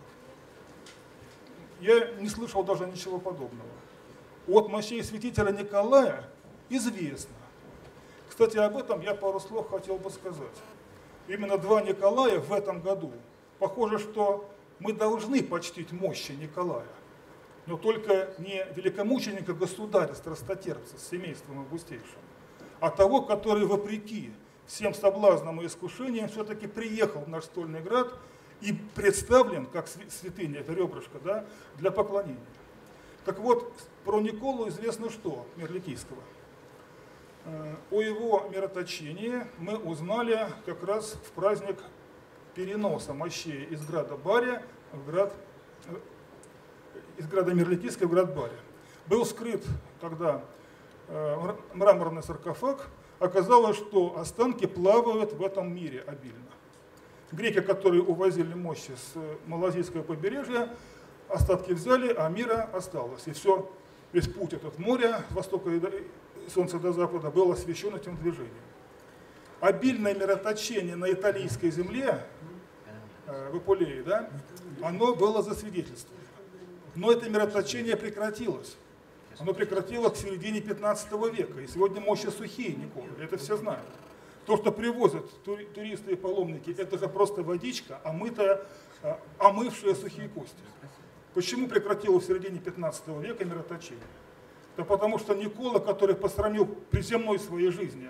Я не слышал даже ничего подобного. От мощей святителя Николая известно. Кстати, об этом я пару слов хотел бы сказать. Именно 2 Николая в этом году. Похоже, что мы должны почтить мощи Николая, но только не великомученика государя страстотерпца с семейством августейшим, а того, который вопреки всем соблазнам и искушениям все-таки приехал в наш Стольный Град и представлен, как святыня, это ребрышко, да, для поклонения. Так вот, про Николу известно что, Мирликийского. О его мироточении мы узнали как раз в праздник переноса мощей из града Баря в град, из града Мирликийского в град Баря. Был скрыт, когда мраморный саркофаг, оказалось, что останки плавают в этом мире обильно. Греки, которые увозили мощи с Малазийского побережья, остатки взяли, а мира осталось. И все, весь путь этот моря, с востока и солнца до запада, был освещен этим движением. Обильное мироточение на италийской земле, в Апулее, да, оно было засвидетельствовано. Но это мироточение прекратилось. Оно прекратилось к середине 15 века. И сегодня мощи сухие, Никола, это все знают. То, что привозят туристы и паломники, это же просто водичка, омывшая сухие кости. Почему прекратилось в середине 15 века мироточение? Да потому что Никола, который посрамил при земной своей жизни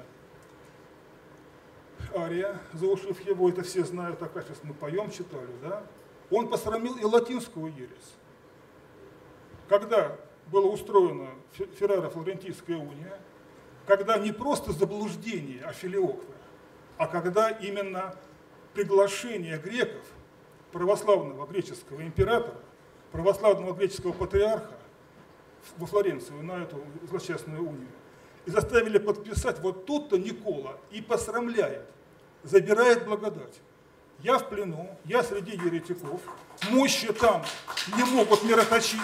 Ария, заушив его, это все знают, так сейчас мы поем, читали, да? Он посрамил и латинскую ересь. Когда была устроена Ферраро-Флорентийская уния, когда не просто заблуждение, а филиоквы, а когда именно приглашение греков, православного греческого императора, православного греческого патриарха во Флоренцию на эту злосчастную унию, и заставили подписать, вот тут-то Никола и посрамляет, забирает благодать. Я в плену, я среди еретиков, мощи там не могут мироточить.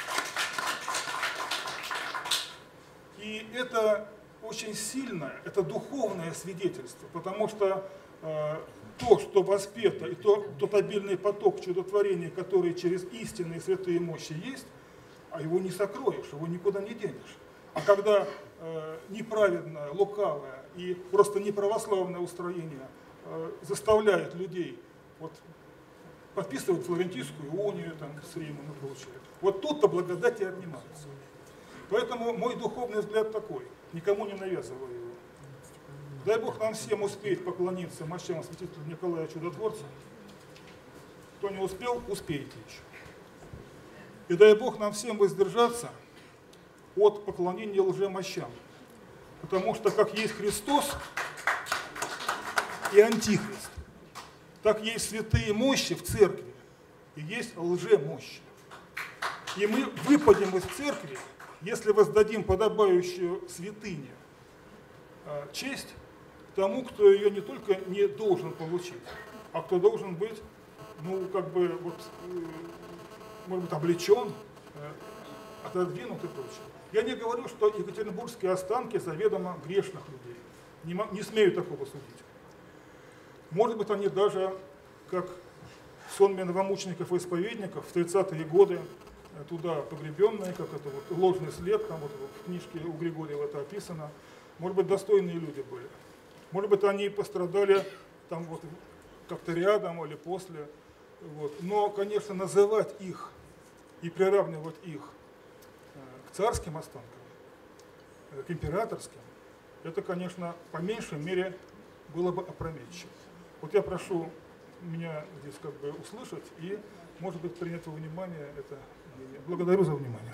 И это очень сильное, это духовное свидетельство, потому что то, что воспето, и тот обильный поток чудотворения, который через истинные святые мощи есть, а его не сокроешь, его никуда не денешь. А когда неправедное, лукавое и просто неправославное устроение заставляет людей вот, подписывать Флорентийскую унию там, с Римом и прочее, вот тут-то благодать и отнимается. Поэтому мой духовный взгляд такой, никому не навязываю его. Дай Бог нам всем успеть поклониться мощам святителя Николая Чудотворца. Кто не успел, успейте еще. И дай Бог нам всем воздержаться от поклонения лжемощам. Потому что как есть Христос и Антихрист, так есть святые мощи в церкви и есть лжемощи. И мы выпадем из церкви, если воздадим подобающую святыне честь тому, кто ее не только не должен получить, а кто должен быть, ну, как бы, вот, может быть, облечен, отодвинут и прочее. Я не говорю, что екатеринбургские останки заведомо грешных людей. Не смею такого судить. Может быть, они даже, как сонме новомучеников и исповедников в 30-е годы, туда погребенные, как это вот ложный след, там вот в книжке у Григорьева это описано. Может быть, достойные люди были. Может быть, они пострадали там вот как-то рядом или после. Вот. Но, конечно, называть их и приравнивать их к царским останкам, к императорским, это, конечно, по меньшей мере было бы опрометчиво. Вот я прошу меня здесь как бы услышать и, может быть, принять во внимание это мнение. Благодарю за внимание.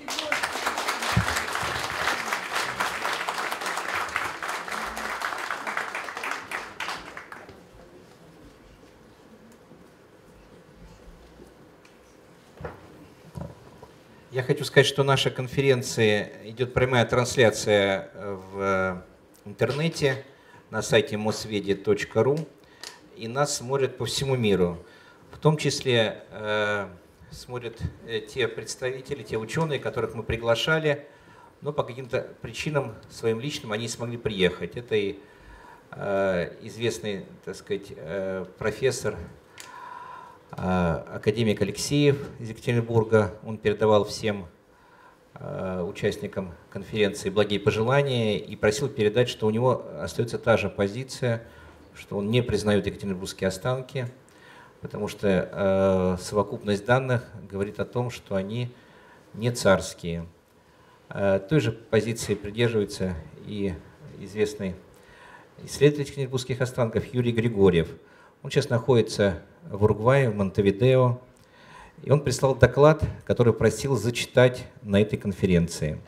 Я хочу сказать, что наша конференция идет прямая трансляция в интернете на сайте mosvedi.ru, и нас смотрят по всему миру. В том числе смотрят те представители, те ученые, которых мы приглашали, но по каким-то причинам своим личным они не смогли приехать. Это и известный, так сказать, профессор, академик Алексеев из Екатеринбурга. Он передавал всем участникам конференции благие пожелания и просил передать, что у него остается та же позиция, что он не признает екатеринбургские останки, потому что совокупность данных говорит о том, что они не царские. Той же позиции придерживается и известный исследователь екатеринбургских останков Юрий Григорьев. Он сейчас находится в Уругвае, в Монтевидео, и он прислал доклад, который просил зачитать на этой конференции.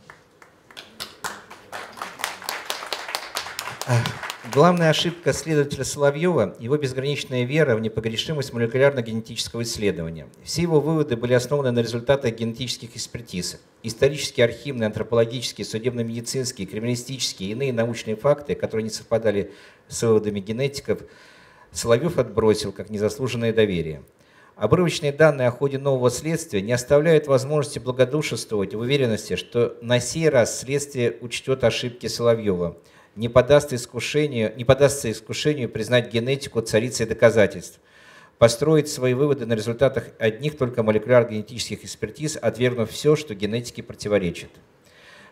Главная ошибка следователя Соловьева – его безграничная вера в непогрешимость молекулярно-генетического исследования. Все его выводы были основаны на результатах генетических экспертиз. Исторические, архивные, антропологические, судебно-медицинские, криминалистические и иные научные факты, которые не совпадали с выводами генетиков, Соловьев отбросил как незаслуженное доверие. Обрывочные данные о ходе нового следствия не оставляют возможности благодушествовать в уверенности, что на сей раз следствие учтет ошибки Соловьева, не поддастся искушению признать генетику царицей доказательств, построить свои выводы на результатах одних только молекулярно-генетических экспертиз, отвергнув все, что генетике противоречит.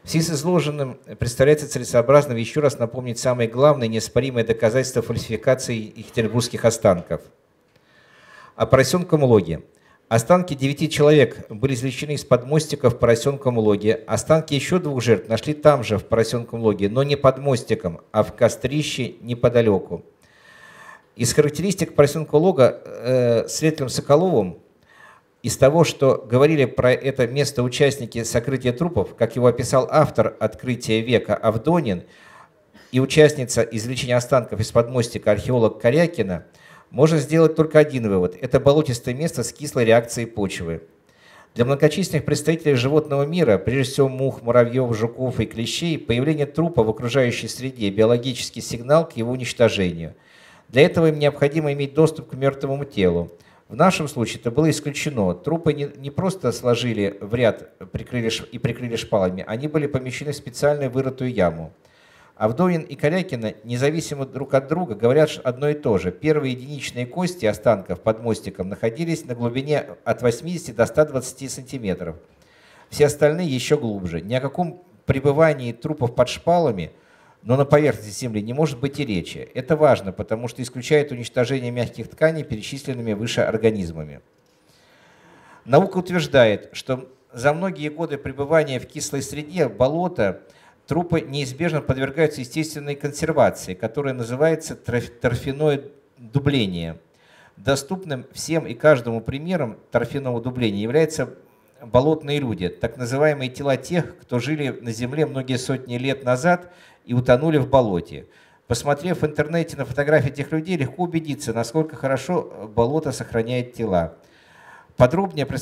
В связи с изложенным представляется целесообразным еще раз напомнить самые главные неоспоримые доказательства фальсификации екатеринбургских останков. О поросенковом логе. Останки 9 человек были извлечены из-под мостика в поросенковом логе. Останки еще 2 жертв нашли там же, в поросенковом логе, но не под мостиком, а в кострище неподалеку. Из характеристик поросенкового лога следователем Соколовым, из того, что говорили про это место участники сокрытия трупов, как его описал автор «Открытия века» Авдонин и участница извлечения останков из-под мостика археолог Корякина, можно сделать только один вывод – это болотистое место с кислой реакцией почвы. Для многочисленных представителей животного мира, прежде всего мух, муравьев, жуков и клещей, появление трупа в окружающей среде – биологический сигнал к его уничтожению. Для этого им необходимо иметь доступ к мертвому телу. В нашем случае это было исключено. Трупы не просто сложили в ряд и прикрыли шпалами, они были помещены в специальную вырытую яму. Авдонин и Корякина, независимо друг от друга, говорят одно и то же. Первые единичные кости останков под мостиком находились на глубине от 80 до 120 сантиметров. Все остальные еще глубже. Ни о каком пребывании трупов под шпалами, но на поверхности Земли, не может быть и речи. Это важно, потому что исключает уничтожение мягких тканей перечисленными выше организмами. Наука утверждает, что за многие годы пребывания в кислой среде болота трупы неизбежно подвергаются естественной консервации, которая называется торфяное дубление. Доступным всем и каждому примером торфяного дубления являются болотные люди, так называемые тела тех, кто жили на Земле многие сотни лет назад и утонули в болоте. Посмотрев в интернете на фотографии этих людей, легко убедиться, насколько хорошо болото сохраняет тела. Подробнее о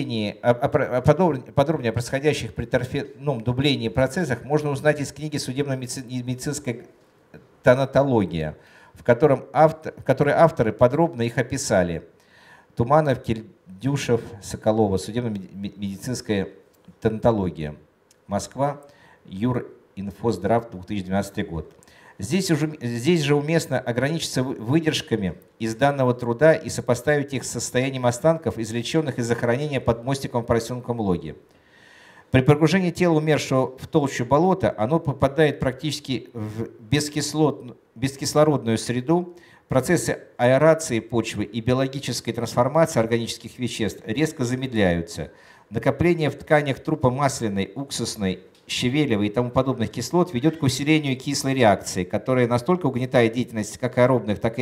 происходящих при торфяном дублении процессах можно узнать из книги «Судебно-медицинская тонатология», в которой авторы подробно их описали. Туманов, Кельдюшев, Соколова. Судебно-медицинская тонатология. Москва. Юринфоздрав, 2012 год. Здесь же уместно ограничиться выдержками из данного труда и сопоставить их с состоянием останков, извлеченных из захоронения под мостиком в поросенковом логе. При погружении тела умершего в толщу болота оно попадает практически в бескислородную среду. Процессы аэрации почвы и биологической трансформации органических веществ резко замедляются. Накопление в тканях трупа масляной, уксусной, щавелевой и тому подобных кислот ведет к усилению кислой реакции, которая настолько угнетает деятельность как аэробных, так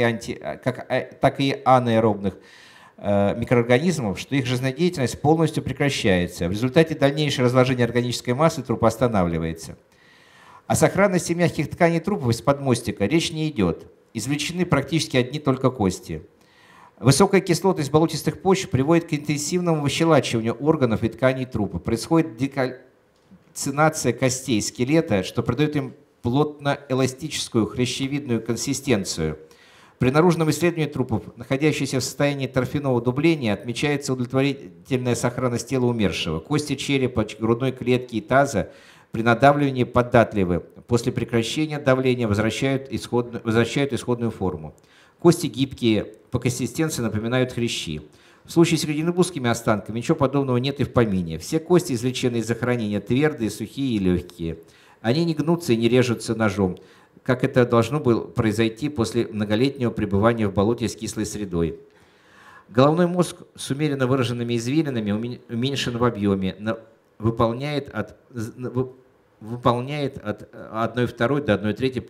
и анаэробных микроорганизмов, что их жизнедеятельность полностью прекращается. В результате дальнейшее разложение органической массы трупа останавливается. О сохранности мягких тканей трупов из-под мостика речь не идет. Извлечены практически одни только кости. Высокая кислотность болотистых почв приводит к интенсивному выщелачиванию органов и тканей трупа. Происходит декальцинация костей скелета, что придает им плотно-эластическую хрящевидную консистенцию. При наружном исследовании трупов, находящихся в состоянии торфяного дубления, отмечается удовлетворительная сохранность тела умершего. Кости черепа, грудной клетки и таза при надавливании податливы. После прекращения давления возвращают исходную форму. Кости гибкие, по консистенции напоминают хрящи. В случае с екатеринбургскими останками ничего подобного нет и в помине. Все кости, извлеченные из захоронения, твердые, сухие и легкие. Они не гнутся и не режутся ножом, как это должно было произойти после многолетнего пребывания в болоте с кислой средой. Головной мозг с умеренно выраженными извилинами уменьшен в объеме, заполняет от 1/2 до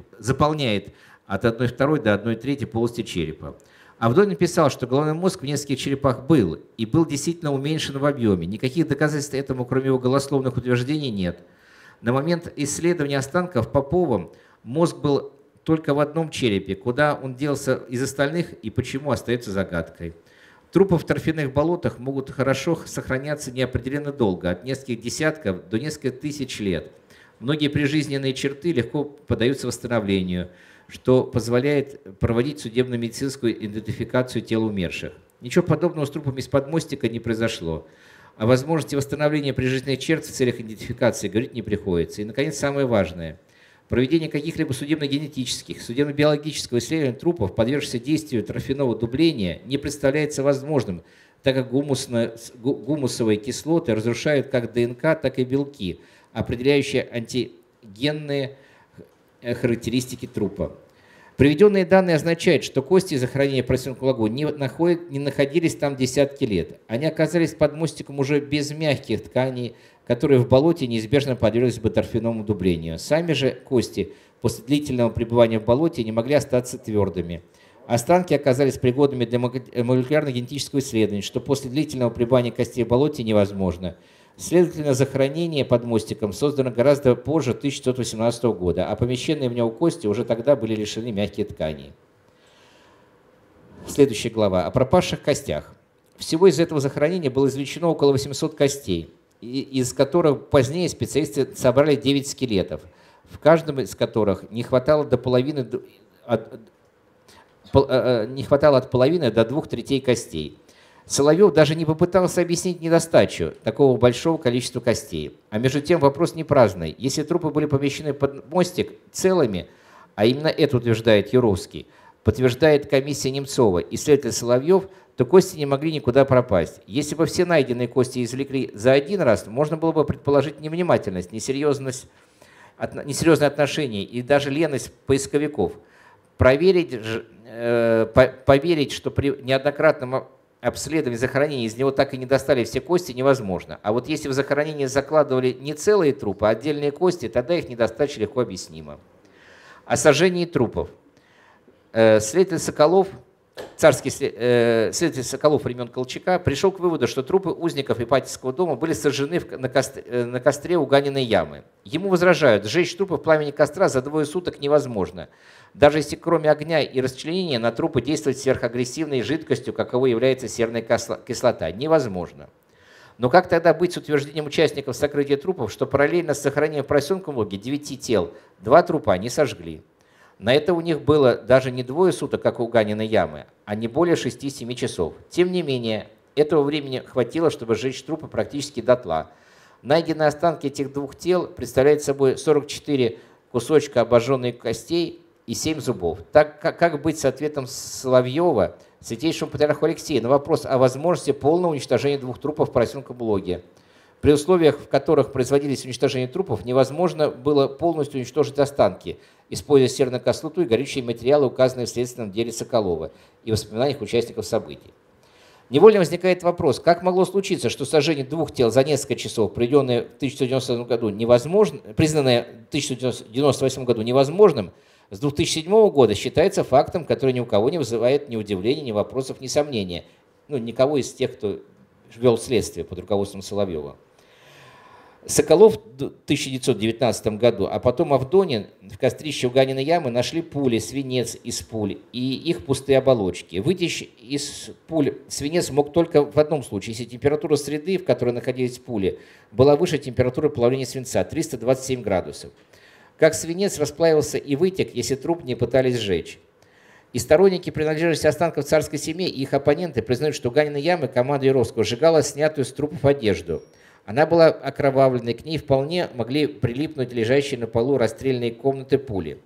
1/3 полости черепа. Авдонин писал, что головной мозг в нескольких черепах был действительно уменьшен в объеме. Никаких доказательств этому, кроме его голословных утверждений, нет. На момент исследования останков Поповым мозг был только в одном черепе. Куда он делся из остальных и почему, остается загадкой. Трупы в торфяных болотах могут хорошо сохраняться неопределенно долго, от нескольких десятков до нескольких тысяч лет. Многие прижизненные черты легко поддаются восстановлению, что позволяет проводить судебно-медицинскую идентификацию тел умерших. Ничего подобного с трупами из-под мостика не произошло. О возможности восстановления прижизненных черт в целях идентификации говорить не приходится. И, наконец, самое важное. Проведение каких-либо судебно-генетических, судебно-биологического исследования трупов, подвергшихся действию торфяного дубления, не представляется возможным, так как гумусовые кислоты разрушают как ДНК, так и белки, определяющее антигенные характеристики трупа. Приведенные данные означают, что кости захоронения в поросенковом лагу не находились там десятки лет. Они оказались под мостиком уже без мягких тканей, которые в болоте неизбежно подверглись бы торфяному дублению. Сами же кости после длительного пребывания в болоте не могли остаться твердыми. Останки оказались пригодными для молекулярно-генетического исследования, что после длительного пребывания костей в болоте невозможно. Следовательно, захоронение под мостиком создано гораздо позже 1918 года, а помещенные в него кости уже тогда были лишены мягких тканей. Следующая глава. О пропавших костях. Всего из этого захоронения было извлечено около 800 костей, из которых позднее специалисты собрали 9 скелетов, в каждом из которых не хватало от половины до 2/3 костей. Соловьев даже не попытался объяснить недостачу такого большого количества костей. А между тем вопрос не праздный. Если трупы были помещены под мостик целыми, а именно это утверждает Юровский, подтверждает комиссия Немцова и следователь Соловьев, то кости не могли никуда пропасть. Если бы все найденные кости извлекли за один раз, можно было бы предположить невнимательность, несерьезное отношение и даже леность поисковиков. Поверить, что при неоднократном обследование захоронения из него так и не достали все кости, невозможно. А вот если в захоронение закладывали не целые трупы, а отдельные кости, тогда их недостача легко объяснима. О сожжении трупов. Следователь Соколов, следователь Соколов времен Колчака пришел к выводу, что трупы узников Ипатьевского дома были сожжены на костре у Ганиной ямы. Ему возражают, сжечь трупы в пламени костра за 2 суток невозможно. Даже если кроме огня и расчленения на трупы действовать сверхагрессивной жидкостью, каковой является серная кислота, невозможно. Но как тогда быть с утверждением участников сокрытия трупов, что параллельно с сохранением в поросенковом логе 9 тел 2 трупа они сожгли? На это у них было даже не 2 суток, как у Ганиной ямы, а не более 6-7 часов. Тем не менее, этого времени хватило, чтобы сжечь трупы практически дотла. Найденные останки этих 2 тел представляют собой 44 кусочка обожженных костей и 7 зубов. Так как быть с ответом Соловьева святейшему патриарху Алексею на вопрос о возможности полного уничтожения 2 трупов в поросенковом логе? При условиях, в которых производились уничтожение трупов, невозможно было полностью уничтожить останки, используя серную кислоту и горючие материалы, указанные в следственном деле Соколова и воспоминаниях участников событий. Невольно возникает вопрос, как могло случиться, что сожжение 2 тел за несколько часов, признанное в 1998 году невозможным, с 2007 года считается фактом, который ни у кого не вызывает ни удивления, ни вопросов, ни сомнения. Никого из тех, кто вел следствие под руководством Соловьева. Соколов в 1919 году, а потом Авдонин в кострище у Ганиной ямы нашли пули, свинец из пуль и их пустые оболочки. Вытечь из пуль свинец мог только в одном случае, если температура среды, в которой находились пули, была выше температуры плавления свинца – 327 градусов. Как свинец расплавился и вытек, если труп не пытались сжечь. И сторонники принадлежности останков царской семьи и их оппоненты признают, что у Ганиной ямы команда Яровского сжигала снятую с трупов одежду. Она была окровавленной, к ней вполне могли прилипнуть лежащие на полу расстрельные комнаты пули.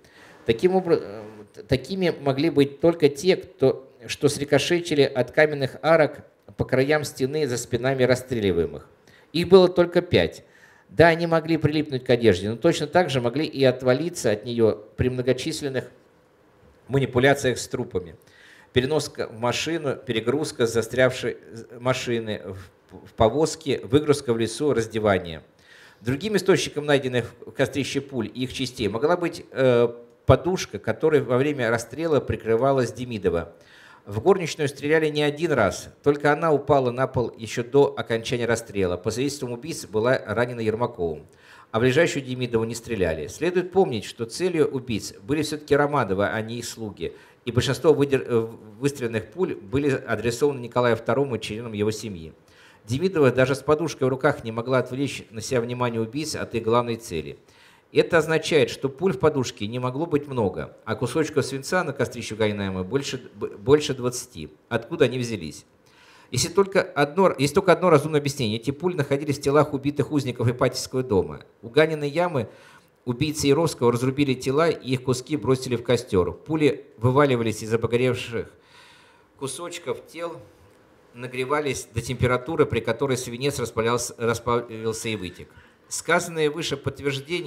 Такими могли быть только те, что срикошечили от каменных арок по краям стены за спинами расстреливаемых. Их было только 5. Да, они могли прилипнуть к одежде, но точно так же могли и отвалиться от нее при многочисленных манипуляциях с трупами. Переноска в машину, перегрузка застрявшей машины в повозке, выгрузка в лесу, раздевание. Другим источником найденных в кострище пуль и их частей могла быть подушка, которой во время расстрела прикрывалась Демидова. В горничную стреляли не один раз, только она упала на пол еще до окончания расстрела. По свидетельствам убийц была ранена Ермаковым. А в ближайшую Демидову не стреляли. Следует помнить, что целью убийц были все-таки Романовы, а не их слуги. И большинство выстреленных пуль были адресованы Николаю II и членам его семьи. Демидова даже с подушкой в руках не могла отвлечь на себя внимание убийц от их главной цели. Это означает, что пуль в подушке не могло быть много, а кусочков свинца на кострище Ганиной ямы больше 20. Откуда они взялись? Есть только одно разумное объяснение. Эти пули находились в телах убитых узников Ипатьевского дома. У Ганиной ямы убийцы Яровского разрубили тела и их куски бросили в костер. Пули вываливались из обгоревших кусочков тел, нагревались до температуры, при которой свинец расплавился и вытек. Сказанное выше подтверждает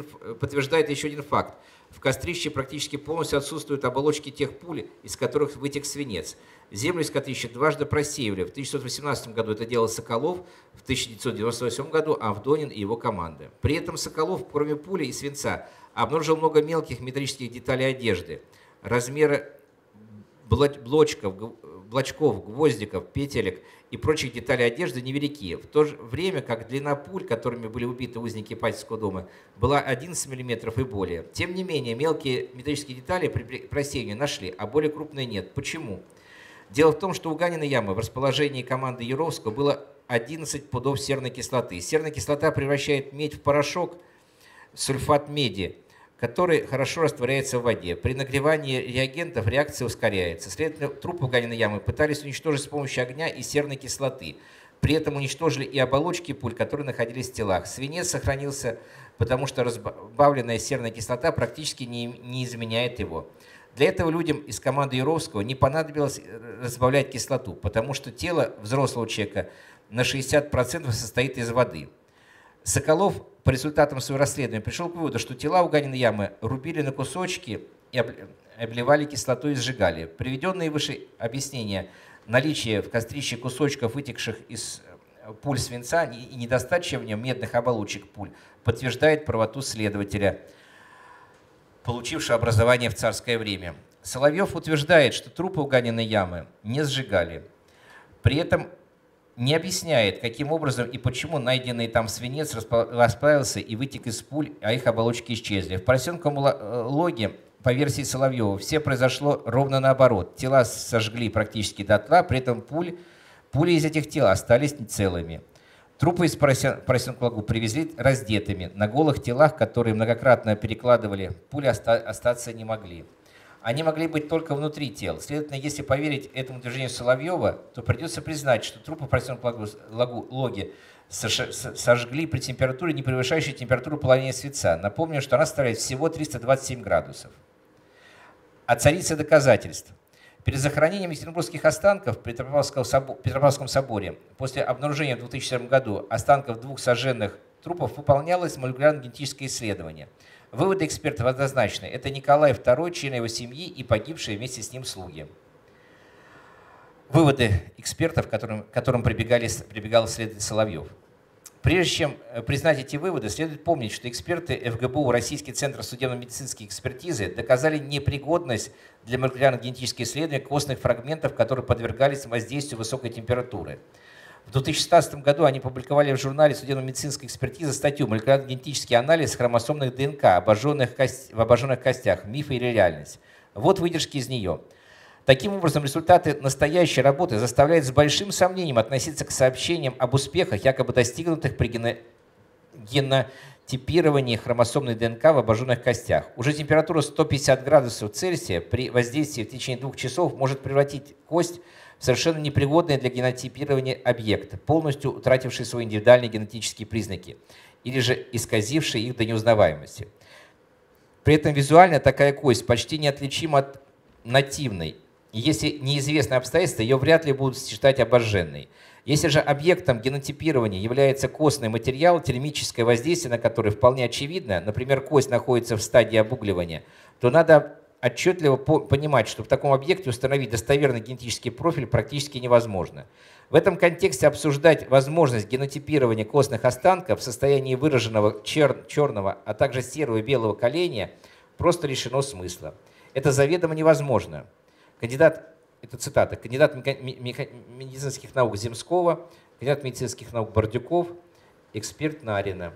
еще один факт. В кострище практически полностью отсутствуют оболочки тех пуль, из которых вытек свинец. Землю из котрища дважды просеивали. В 1918 году это делал Соколов, в 1998 году Авдонин и его команда. При этом Соколов, кроме пули и свинца, обнаружил много мелких металлических деталей одежды. Размеры блочков, гвоздиков, петелек и прочих деталей одежды невелики, в то же время как длина пуль, которыми были убиты узники Ипатьевского дома, была 11 мм и более. Тем не менее, мелкие металлические детали при просеивании нашли, а более крупные нет. Почему? Дело в том, что у Ганиной ямы в расположении команды Юровского было 11 пудов серной кислоты. Серная кислота превращает медь в порошок, сульфат меди, который хорошо растворяется в воде. При нагревании реагентов реакция ускоряется. Следовательно, трупы Ганиной ямы пытались уничтожить с помощью огня и серной кислоты. При этом уничтожили и оболочки пуль, которые находились в телах. Свинец сохранился, потому что разбавленная серная кислота практически не изменяет его. Для этого людям из команды Юровского не понадобилось разбавлять кислоту, потому что тело взрослого человека на 60% состоит из воды. Соколов по результатам своего расследования пришел к выводу, что тела у Ганиной ямы рубили на кусочки и обливали кислотой и сжигали. Приведенные выше объяснения наличия в кострище кусочков, вытекших из пуль свинца и недостача в нем медных оболочек пуль подтверждает правоту следователя, получившего образование в царское время. Соловьев утверждает, что трупы у Ганиной ямы не сжигали. При этом не объясняет, каким образом и почему найденный там свинец расплавился и вытек из пуль, а их оболочки исчезли. В поросенковом логе, по версии Соловьева, все произошло ровно наоборот. Тела сожгли практически дотла, при этом пули из этих тел остались целыми. Трупы из поросенкового логу привезли раздетыми. На голых телах, которые многократно перекладывали, пули остаться не могли. Они могли быть только внутри тел. Следовательно, если поверить этому движению Соловьева, то придется признать, что трупы в поросенковом логе сожгли при температуре, не превышающей температуру плавления свинца. Напомню, что она составляет всего 327 градусов. А царица доказательств. Перед захоронением екатеринбургских останков в Петропавловском соборе после обнаружения в 2007 году останков 2 сожженных трупов выполнялось молекулярно-генетическое исследование. Выводы экспертов однозначны. Это Николай II, члены его семьи и погибшие вместе с ним слуги. Выводы экспертов, к которым прибегал следователь Соловьев. Прежде чем признать эти выводы, следует помнить, что эксперты ФГБУ, Российский центр судебно-медицинской экспертизы, доказали непригодность для молекулярно-генетического исследования костных фрагментов, которые подвергались воздействию высокой температуры. В 2016 году они публиковали в журнале судебно-медицинской экспертизы статью «Молекулярно-генетический анализ хромосомных ДНК в обожженных костях. Миф или реальность». Вот выдержки из нее. Таким образом, результаты настоящей работы заставляют с большим сомнением относиться к сообщениям об успехах, якобы достигнутых при генотипировании хромосомной ДНК в обожженных костях. Уже температура 150 градусов Цельсия при воздействии в течение 2 часов может превратить кость в совершенно непригодный для генотипирования объект, полностью утративший свои индивидуальные генетические признаки или же исказивший их до неузнаваемости. При этом визуально такая кость почти неотличима от нативной. Если неизвестны обстоятельства, ее вряд ли будут считать обожженной. Если же объектом генотипирования является костный материал, термическое воздействие на который вполне очевидно, например, кость находится в стадии обугливания, то надо отчетливо понимать, что в таком объекте установить достоверный генетический профиль практически невозможно. В этом контексте обсуждать возможность генотипирования костных останков в состоянии выраженного черного, а также серого и белого каления просто лишено смысла. Это заведомо невозможно. Это цитата, кандидат медицинских наук Земского, кандидат медицинских наук Бордюков, эксперт Нарина,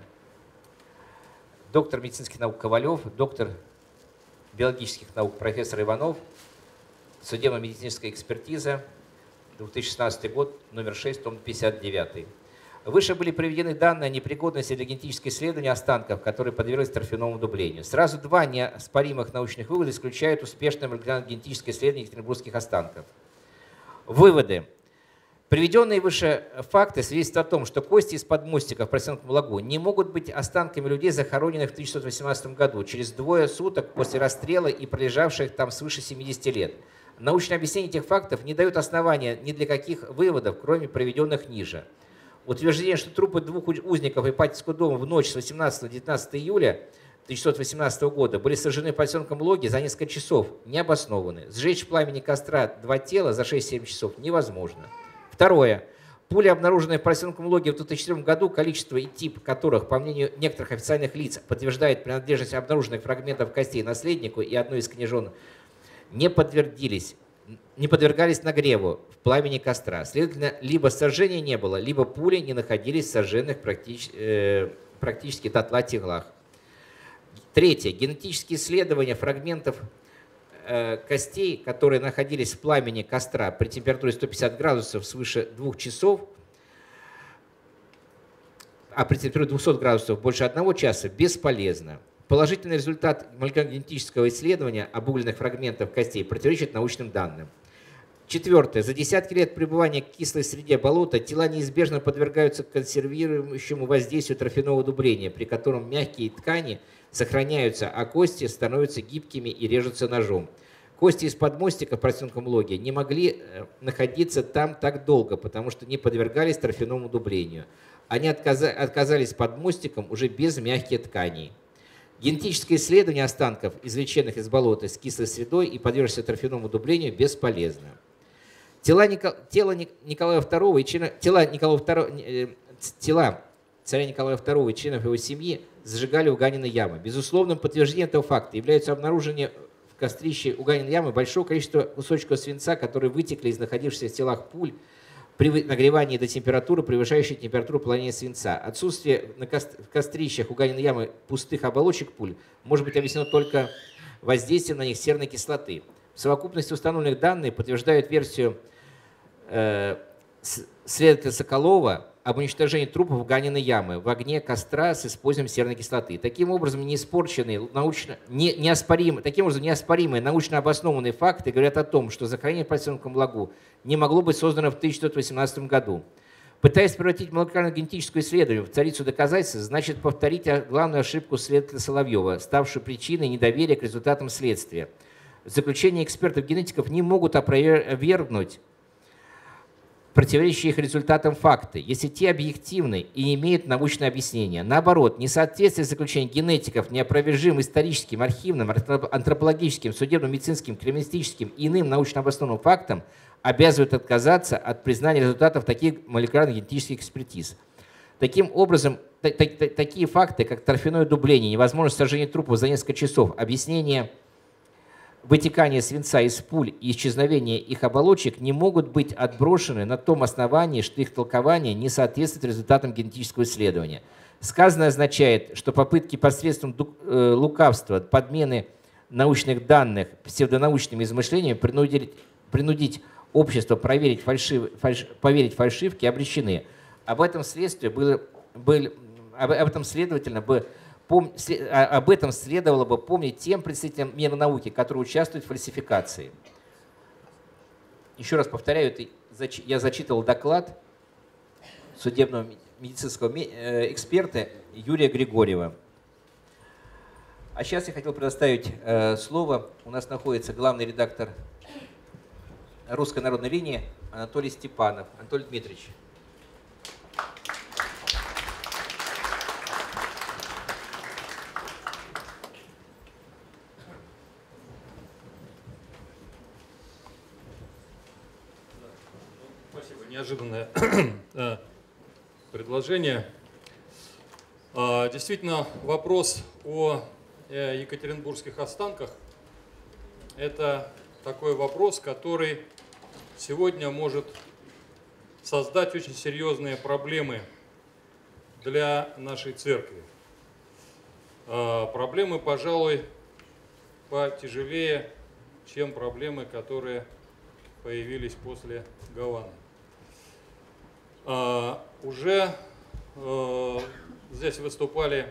доктор медицинских наук Ковалев, доктор биологических наук профессор Иванов, судебно-медицинская экспертиза, 2016 год, номер 6, том 59. Выше были приведены данные о непригодности для генетического исследования останков, которые подверглись торфяному дублению. Сразу 2 неоспоримых научных вывода исключают успешное молекулярно-генетическое исследование екатеринбургских останков. Выводы. Приведенные выше факты свидетельствуют о том, что кости из-под мостика в поросенковом лагу не могут быть останками людей, захороненных в 1918 году, через 2 суток после расстрела и пролежавших там свыше 70 лет. Научное объяснение этих фактов не дает основания ни для каких выводов, кроме приведенных ниже. Утверждение, что трупы двух узников Ипатьевского дома в ночь с 18 на 19 июля 1618 года были сожжены в поселком Логи за несколько часов, не обоснованы. Сжечь в пламени костра два тела за 6-7 часов невозможно. Второе. Пули, обнаруженные в поселком Логи в 2004 году, количество и тип которых, по мнению некоторых официальных лиц, подтверждает принадлежность обнаруженных фрагментов костей наследнику и одной из княжон, не подвергались нагреву в пламени костра. Следовательно, либо сожжения не было, либо пули не находились в сожженных практически дотла телах. Третье. Генетические исследования фрагментов костей, которые находились в пламени костра при температуре 150 градусов свыше 2 часов, а при температуре 200 градусов больше 1 часа, бесполезно. Положительный результат молекулярно-генетического исследования обугленных фрагментов костей противоречит научным данным. Четвертое. За десятки лет пребывания в кислой среде болота тела неизбежно подвергаются консервирующему воздействию торфяного удобрения, при котором мягкие ткани сохраняются, а кости становятся гибкими и режутся ножом. Кости из-под мостика в поселком Логи не могли находиться там так долго, потому что не подвергались торфяному удобрению. Они отказались под мостиком уже без мягких тканей. Генетическое исследование останков, извлеченных из болота с кислой средой и подвергшихся торфяному удобрению, бесполезно. Тела Николая II и тела царя Николая II и членов его семьи сжигали у Ганиной ямы. Безусловным подтверждением этого факта является обнаружение в кострище у Ганиной ямы большого количества кусочков свинца, которые вытекли из находившихся в телах пуль при нагревании до температуры, превышающей температуру плавления свинца. Отсутствие в кострищах у Ганиной ямы пустых оболочек пуль может быть объяснено только воздействием на них серной кислоты. В совокупности установленных данных подтверждают версию следователя Соколова об уничтожении трупов в Ганиной ямы в огне костра с использованием серной кислоты. Таким образом, неоспоримые научно обоснованные факты говорят о том, что захоронение в поселковом Лагу не могло быть создано в 1918 году. Пытаясь превратить молекулярно-генетическое исследование в царицу доказательств, значит повторить главную ошибку следователя Соловьева, ставшую причиной недоверия к результатам следствия. Заключения экспертов-генетиков не могут опровергнуть противоречащие их результатам факты, если те объективны и не имеют научное объяснение. Наоборот, несоответствие заключений генетиков неопровержимым историческим, архивным, антропологическим, судебно-медицинским, криминалистическим и иным научно обоснованным фактам обязывают отказаться от признания результатов таких молекулярно-генетических экспертиз. Таким образом, такие факты, как торфяное дубление, невозможность сожжения трупов за несколько часов, объяснение вытекание свинца из пуль и исчезновение их оболочек не могут быть отброшены на том основании, что их толкование не соответствует результатам генетического исследования. Сказанное означает, что попытки посредством лукавства, подмены научных данных псевдонаучными измышлениями принудить общество поверить фальшивке обречены. Об этом следовательно следовало бы помнить тем представителям мира науки, которые участвуют в фальсификации. Еще раз повторяю, я зачитывал доклад судебного медицинского эксперта Юрия Григорьева. А сейчас я хотел предоставить слово. У нас находится главный редактор Русской народной линии Анатолий Степанов. Анатолий Дмитриевич. Неожиданное предложение. Действительно, вопрос о екатеринбургских останках – это такой вопрос, который сегодня может создать очень серьезные проблемы для нашей церкви. Проблемы, пожалуй, потяжелее, чем проблемы, которые появились после Гаваны. Уже здесь выступали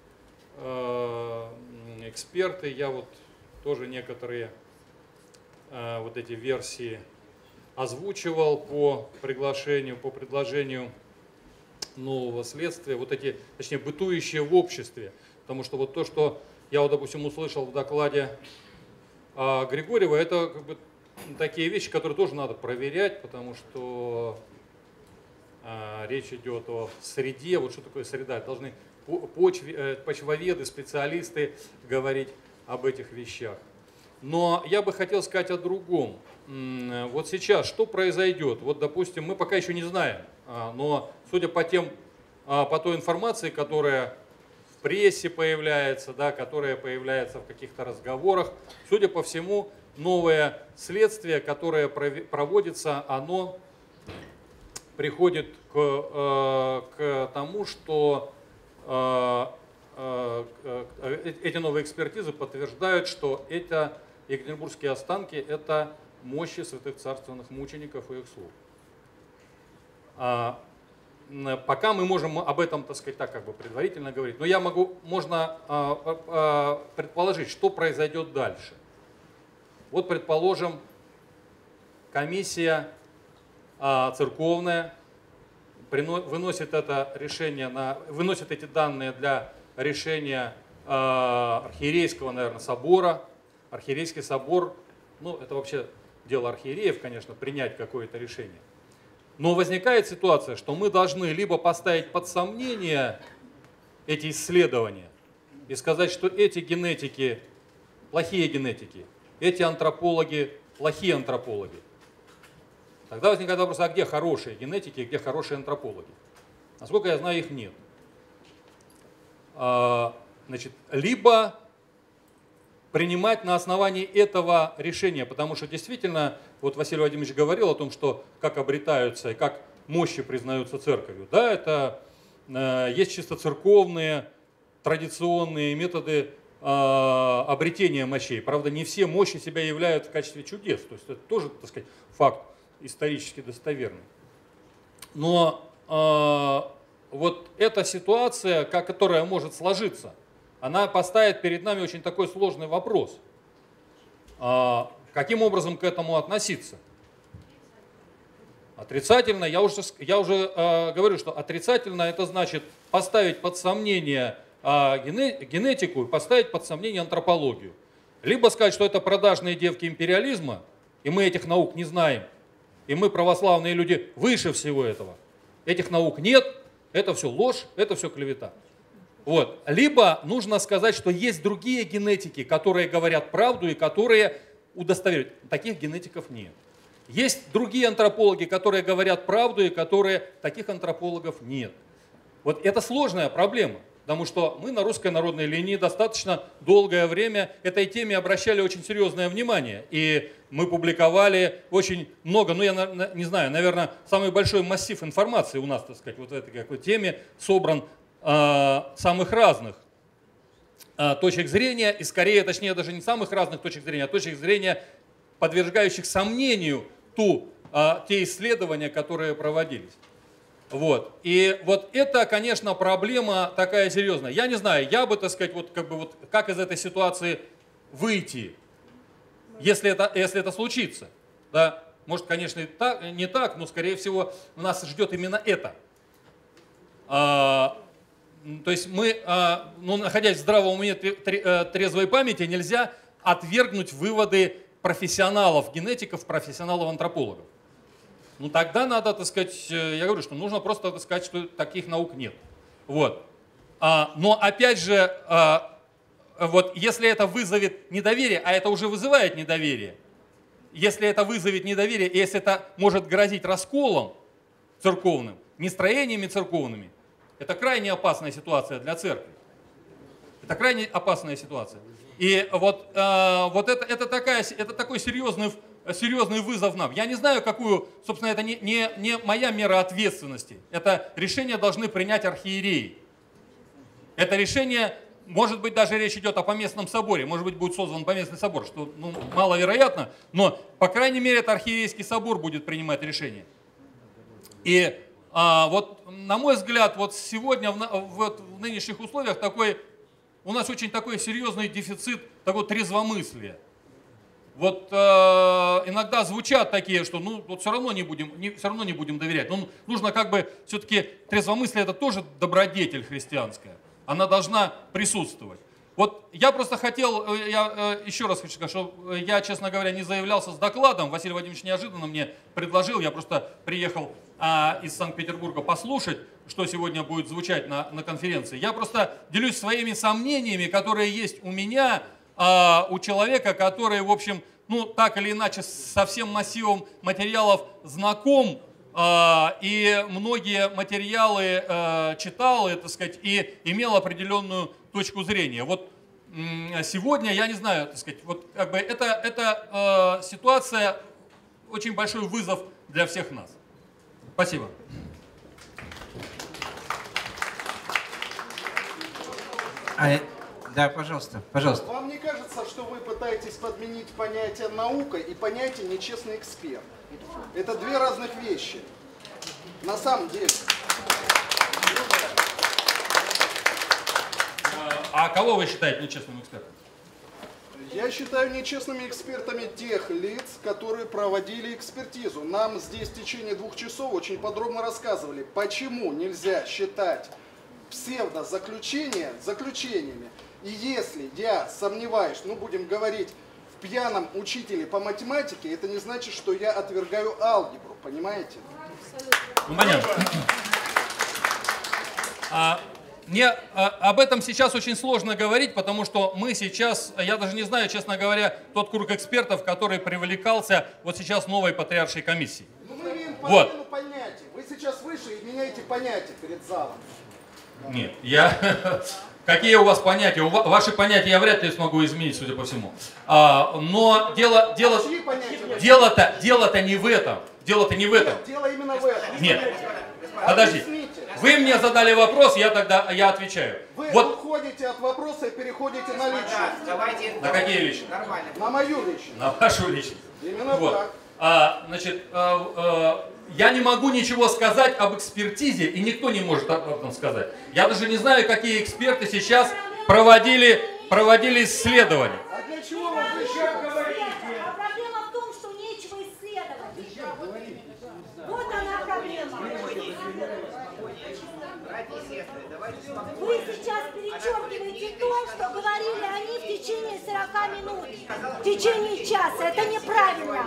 эксперты, я вот тоже некоторые вот эти версии озвучивал по предложению нового следствия, вот эти, точнее, бытующие в обществе, потому что вот то, что я вот, допустим, услышал в докладе Григорьева, это как бы такие вещи, которые тоже надо проверять, потому что речь идет о среде. Вот что такое среда? Должны почвоведы, специалисты говорить об этих вещах. Но я бы хотел сказать о другом. Вот сейчас что произойдет? Вот, допустим, мы пока еще не знаем, но судя по той информации, которая в прессе появляется, да, которая появляется в каких-то разговорах, судя по всему, новое следствие, которое проводится, оно приходит к тому, что эти новые экспертизы подтверждают, что это екатеринбургские останки – это мощи святых царственных мучеников и их слуг. Пока мы можем об этом, так сказать, так как бы предварительно говорить, но можно предположить, что произойдет дальше. Вот, предположим, комиссия церковная выносит это решение, выносит эти данные для решения архиерейского, наверное, собора. Архиерейский собор, ну, это вообще дело архиереев, конечно, принять какое-то решение. Но возникает ситуация, что мы должны либо поставить под сомнение эти исследования и сказать, что эти генетики плохие генетики, эти антропологи плохие антропологи. Тогда возникает вопрос, а где хорошие генетики, где хорошие антропологи? Насколько я знаю, их нет. Значит, либо принимать на основании этого решения, потому что действительно, вот Василий Владимирович говорил о том, что как обретаются и как мощи признаются церковью. Да, это есть чисто церковные, традиционные методы обретения мощей. Правда, не все мощи себя являют в качестве чудес. То есть это тоже, так сказать, факт исторически достоверный. Но вот эта ситуация, которая может сложиться, она поставит перед нами очень такой сложный вопрос. Каким образом к этому относиться? Отрицательно, я уже говорю, что отрицательно это значит поставить под сомнение генетику и поставить под сомнение антропологию. Либо сказать, что это продажные девки империализма, и мы этих наук не знаем, и мы, православные люди, выше всего этого. Этих наук нет, это все ложь, это все клевета. Вот. Либо нужно сказать, что есть другие генетики, которые говорят правду и которые удостоверяют. Таких генетиков нет. Есть другие антропологи, которые говорят правду и таких антропологов нет. Вот это сложная проблема, потому что мы на Русской народной линии достаточно долгое время этой теме обращали очень серьезное внимание. И мы публиковали очень много, ну я не знаю, наверное, самый большой массив информации у нас, так сказать, вот в этой какой теме собран самых разных точек зрения, и скорее, точнее, даже не самых разных точек зрения, а точек зрения, подвергающих сомнению те исследования, которые проводились. Вот. И вот это, конечно, проблема такая серьезная. Я не знаю, я бы, так сказать, как из этой ситуации выйти, если это случится. Да? Может, конечно, не так, но, скорее всего, нас ждет именно это. То есть мы, находясь в здравом уме, трезвой памяти, нельзя отвергнуть выводы профессионалов, генетиков, профессионалов-антропологов. Ну тогда надо, так сказать, я говорю, что нужно просто, так сказать, что таких наук нет. Вот. Но опять же, вот если это вызовет недоверие, а это уже вызывает недоверие, если это вызовет недоверие, и если это может грозить расколом церковным, нестроениями церковными, это крайне опасная ситуация для церкви. Это крайне опасная ситуация. И вот это такой серьезный вызов нам. Я не знаю, какую, собственно, это не моя мера ответственности. Это решение должны принять архиереи. Это решение, может быть, даже речь идет о поместном соборе, может быть, будет создан поместный собор, что маловероятно, но, по крайней мере, это архиерейский собор будет принимать решение. И вот, на мой взгляд, вот сегодня в нынешних условиях у нас очень такой серьезный дефицит такого трезвомыслия. Вот иногда звучат такие, что вот все равно не будем доверять. Но нужно все-таки трезвомыслие это тоже добродетель христианская. Она должна присутствовать. Вот я просто хотел, я еще раз хочу сказать, что я, честно говоря, не заявлялся с докладом. Василий Владимирович неожиданно мне предложил, я просто приехал из Санкт-Петербурга послушать, что сегодня будет звучать на конференции. Я просто делюсь своими сомнениями, которые есть у меня, у человека, который, в общем, ну, так или иначе со всем массивом материалов знаком, и многие материалы читал, так сказать, и имел определенную точку зрения. Вот сегодня, я не знаю, так сказать, вот как бы это ситуация, очень большой вызов для всех нас. Спасибо. Да, пожалуйста, пожалуйста. Вам не кажется, что вы пытаетесь подменить понятие наука и понятие нечестный эксперт? Это две разных вещи. На самом деле. А кого вы считаете нечестным экспертом? Я считаю нечестными экспертами тех лиц, которые проводили экспертизу. Нам здесь в течение 2 часов очень подробно рассказывали, почему нельзя считать псевдозаключения заключениями. И если я сомневаюсь, ну будем говорить, в пьяном учителе по математике, это не значит, что я отвергаю алгебру, понимаете? Ну, понятно. Мне об этом сейчас очень сложно говорить, потому что мы сейчас, я даже не знаю, честно говоря, тот круг экспертов, который привлекался вот сейчас новой патриаршей комиссией. Ну мы имеем подмену понятий. Вы сейчас выше и меняете понятия перед залом. Нет, какие у вас понятия? Ваши понятия я вряд ли смогу изменить, судя по всему. Но дело-то не в этом. Дело-то не в этом. Дело именно в этом. Нет. Подожди. Вы мне задали вопрос, я отвечаю. Вы вот. уходите от вопроса и переходите на личность. На какие личности? На мою личность. На вашу личность. Именно вот. так. Значит, я не могу ничего сказать об экспертизе, и никто не может об этом сказать. Я даже не знаю, какие эксперты сейчас проводили исследования. А для чего вы еще говорите? А проблема в том, что нечего исследовать. Вот она проблема. Вы сейчас перечеркиваете то, что говорили они в течение 40 минут, в течение часа. Это неправильно.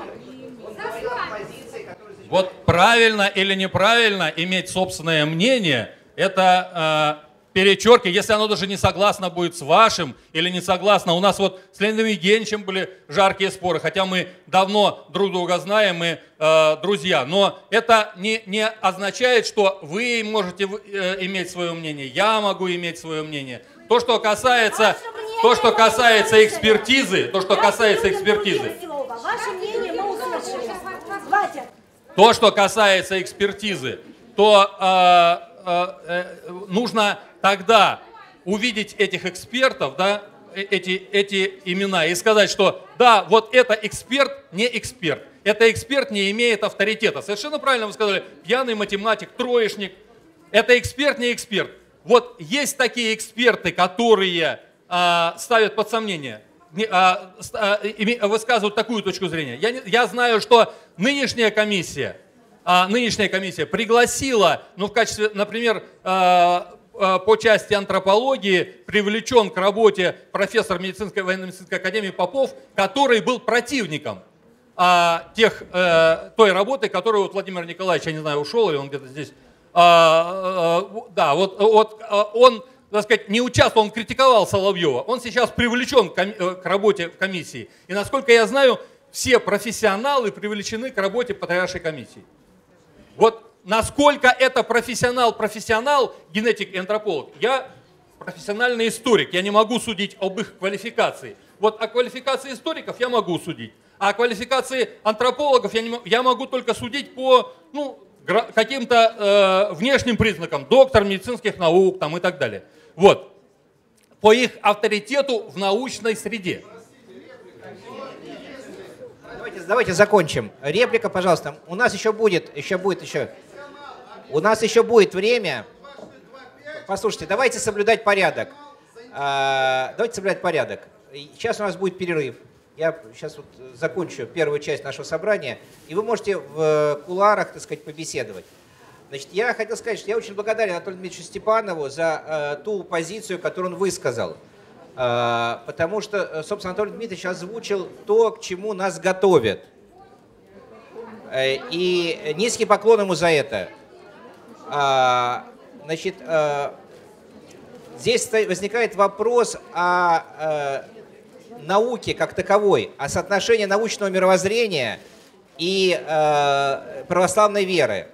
Вот правильно или неправильно иметь собственное мнение, это перечеркивание, если оно даже не согласно будет с вашим или не согласно. У нас вот с Леонидом Евгеньевичем были жаркие споры, хотя мы давно друг друга знаем, мы друзья. Но это не означает, что вы можете иметь свое мнение, я могу иметь свое мнение. То, что касается экспертизы, Ваше мнение мы услышали. Хватит. То, что касается экспертизы, то нужно тогда увидеть этих экспертов, да, эти имена, и сказать, что да, вот это эксперт, не эксперт. Это эксперт не имеет авторитета. Совершенно правильно вы сказали, пьяный математик, троечник. Это эксперт, не эксперт. Вот есть такие эксперты, которые ставят под сомнение, высказывают такую точку зрения. Я знаю, что нынешняя комиссия пригласила, ну, в качестве, например, по части антропологии привлечен к работе профессор военно-медицинской академии Попов, который был противником той работы, которую вот Владимир Николаевич, я не знаю, ушел или он где-то здесь, да, вот он, так сказать, не участвовал, он критиковал Соловьева. Он сейчас привлечен к работе в комиссии. И, насколько я знаю, все профессионалы привлечены к работе патриаршей комиссии. Вот насколько это профессионал, генетик и антрополог, я профессиональный историк, я не могу судить об их квалификации. Вот о квалификации историков я могу судить, а о квалификации антропологов я могу только судить по каким-то внешним признакам, доктор медицинских наук там, и так далее. Вот. По их авторитету в научной среде. Давайте закончим. Реплика, пожалуйста. У нас еще будет время. Послушайте, давайте соблюдать порядок. Сейчас у нас будет перерыв. Я сейчас вот закончу первую часть нашего собрания, и вы можете в кулуарах, так сказать, побеседовать. Значит, я хотел сказать, что я очень благодарен Анатолию Дмитриевичу Степанову за ту позицию, которую он высказал. Потому что, собственно, Анатолий Дмитриевич озвучил то, к чему нас готовят. И низкий поклон ему за это. Значит, здесь возникает вопрос о науке как таковой, о соотношении научного мировоззрения и православной веры.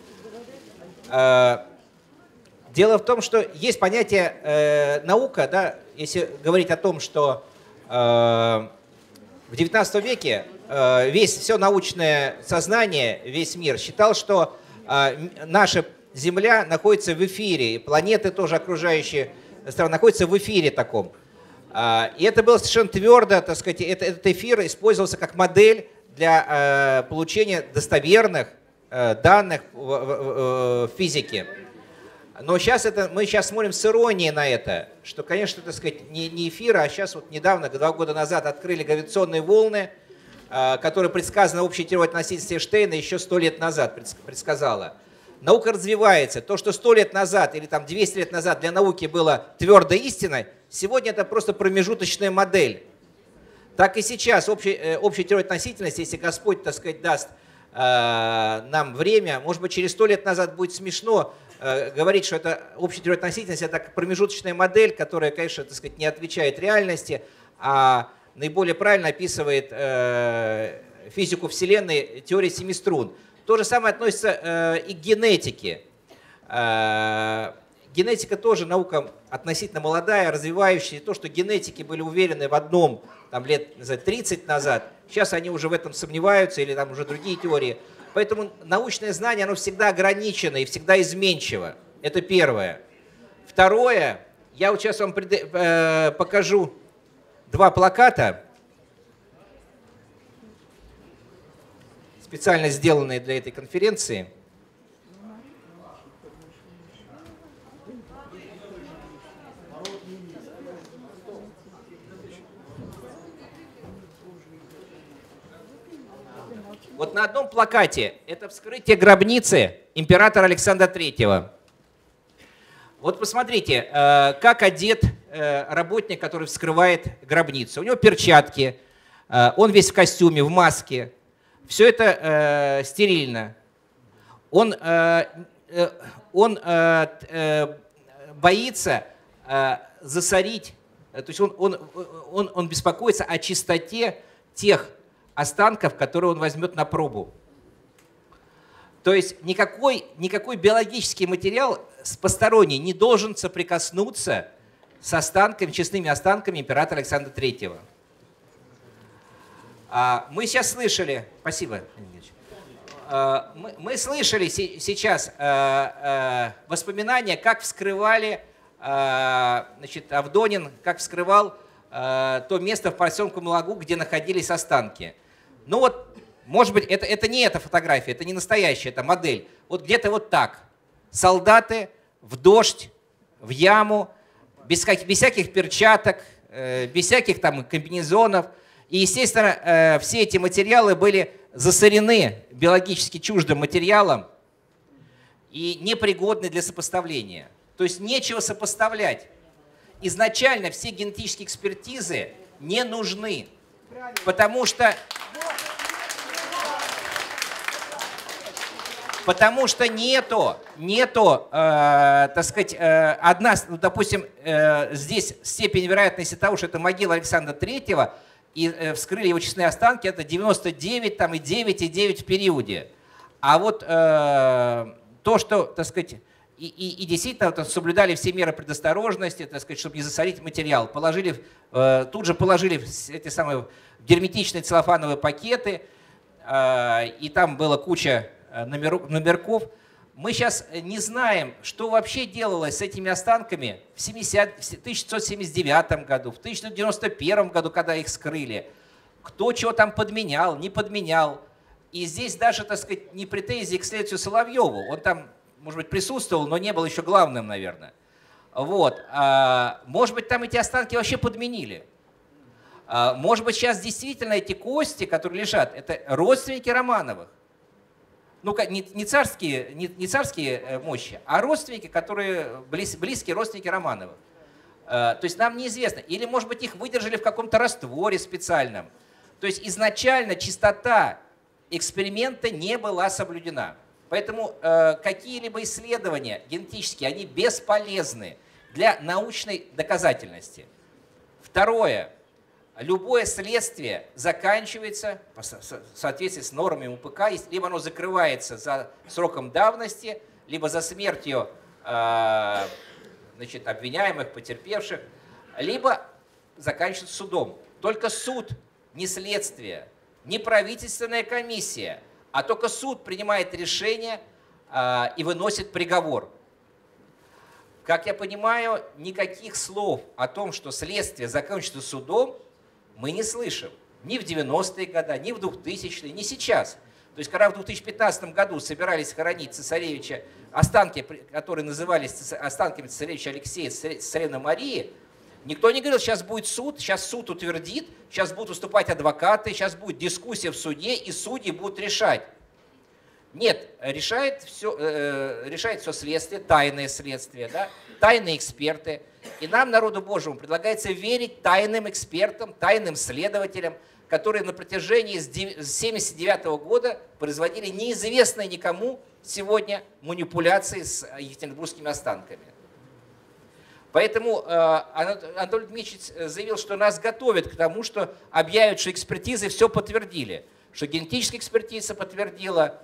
Дело в том, что есть понятие наука, да, если говорить о том, что в XIX веке все научное сознание, весь мир считал, что наша Земля находится в эфире, и планеты тоже окружающие страны находятся в эфире таком. И это было совершенно твердо, так сказать, этот эфир использовался как модель для получения достоверных данных в физике. Но сейчас мы смотрим с иронией на это, что, конечно, так сказать, не эфир, а сейчас вот недавно, 2 года назад, открыли гравитационные волны, которые предсказаны общей теорией относительности Эйнштейна еще 100 лет назад предсказала. Наука развивается. То, что 100 лет назад или там 200 лет назад для науки было твердой истиной, сегодня это просто промежуточная модель. Так и сейчас общая теория относительности, если Господь, так сказать, даст нам время, может быть, через 100 лет назад будет смешно говорить, что это общая теория относительности, это промежуточная модель, которая, конечно, так сказать, не отвечает реальности, а наиболее правильно описывает физику Вселенной теория 7 струн. То же самое относится и к генетике. Генетика тоже наука относительно молодая, развивающаяся. То, что генетики были уверены в одном там, лет 30 назад, сейчас они уже в этом сомневаются или там уже другие теории. Поэтому научное знание, оно всегда ограничено и всегда изменчиво. Это первое. Второе, я вот сейчас вам покажу 2 плаката, специально сделанные для этой конференции. Вот на одном плакате это вскрытие гробницы императора Александра III. Вот посмотрите, как одет работник, который вскрывает гробницу. У него перчатки, он весь в костюме, в маске. Все это стерильно. Он боится засорить, то есть он беспокоится о чистоте тех останков, которые он возьмет на пробу. То есть никакой биологический материал посторонний не должен соприкоснуться с останками, честными останками императора Александра III. Мы сейчас слышали, спасибо, мы слышали сейчас воспоминания, как вскрывали, значит, Авдонин, как вскрывал то место в поселке Малагу, где находились останки. Ну вот, может быть, это не эта фотография, это не настоящая, это модель. Вот где-то вот так. Солдаты в дождь, в яму, без всяких перчаток, без всяких там комбинезонов. И, естественно, все эти материалы были засорены биологически чуждым материалом и непригодны для сопоставления. То есть нечего сопоставлять. Изначально все генетические экспертизы не нужны, потому что нету, так сказать, допустим, здесь степень вероятности того, что это могила Александра III, и вскрыли его честные останки, это 99, там, и 9 в периоде. А вот то, что, так сказать, и действительно соблюдали все меры предосторожности, так сказать, чтобы не засорить материал. Тут же положили эти самые герметичные целлофановые пакеты, и там была куча номерков. Мы сейчас не знаем, что вообще делалось с этими останками в 1979 году, в 1991 году, когда их скрыли. Кто чего там подменял, не подменял. И здесь даже, так сказать, не претензии к следователю Соловьеву. Он там, может быть, присутствовал, но не был еще главным, наверное. Вот. Может быть, там эти останки вообще подменили. Может быть, сейчас действительно эти кости, которые лежат, это родственники Романовых. Ну, не царские мощи, а родственники, которые близкие родственники Романовых. То есть нам неизвестно. Или, может быть, их выдержали в каком-то растворе специальном. То есть изначально чистота эксперимента не была соблюдена. Поэтому какие-либо исследования генетические, они бесполезны для научной доказательности. Второе. Любое следствие заканчивается в соответствии с нормами УПК, либо оно закрывается за сроком давности, либо за смертью значит, обвиняемых, потерпевших, либо заканчивается судом. Только суд, не следствие, не правительственная комиссия, а только суд принимает решение и выносит приговор. Как я понимаю, никаких слов о том, что следствие закончится судом, мы не слышим. Ни в 90-е годы, ни в 2000-е, ни сейчас. То есть, когда в 2015 году собирались хоронить цесаревича, останки, которые назывались останками цесаревича Алексея, цесаревны Марии, никто не говорил, сейчас будет суд, сейчас суд утвердит, сейчас будут выступать адвокаты, сейчас будет дискуссия в суде, и судьи будут решать. Нет, решает все следствие, тайное следствие, да? Тайные эксперты. И нам, народу Божьему, предлагается верить тайным экспертам, тайным следователям, которые на протяжении с 1979 года производили неизвестные никому сегодня манипуляции с екатеринбургскими останками. Поэтому Анатолий Дмитриевич заявил, что нас готовят к тому, что объявят, что экспертизы все подтвердили, что генетическая экспертиза подтвердила.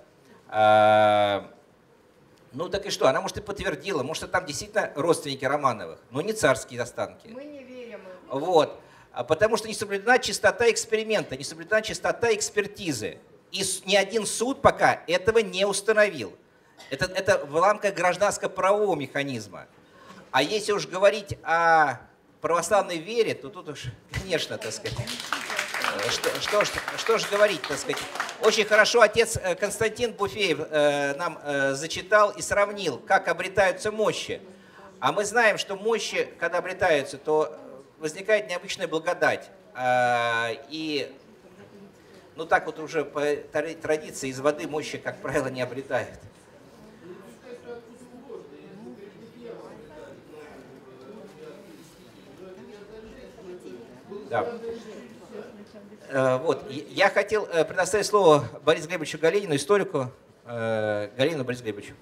Ну так и что? Она, может, и подтвердила, может, там действительно родственники Романовых, но не царские останки. Мы не верим. Вот. Потому что не соблюдена чистота эксперимента, не соблюдена чистота экспертизы. И ни один суд пока этого не установил. Это в рамках гражданско-правового механизма. А если уж говорить о православной вере, то тут уж, конечно, так сказать, что ж говорить, так сказать. Очень хорошо отец Константин Буфеев нам зачитал и сравнил, как обретаются мощи. А мы знаем, что мощи, когда обретаются, то возникает необычная благодать. И ну так вот уже по традиции из воды мощи, как правило, не обретают. Да. Вот. Я хотел предоставить слово Борису Глебовичу Галинину, историку Галинину Борису Глебовичу.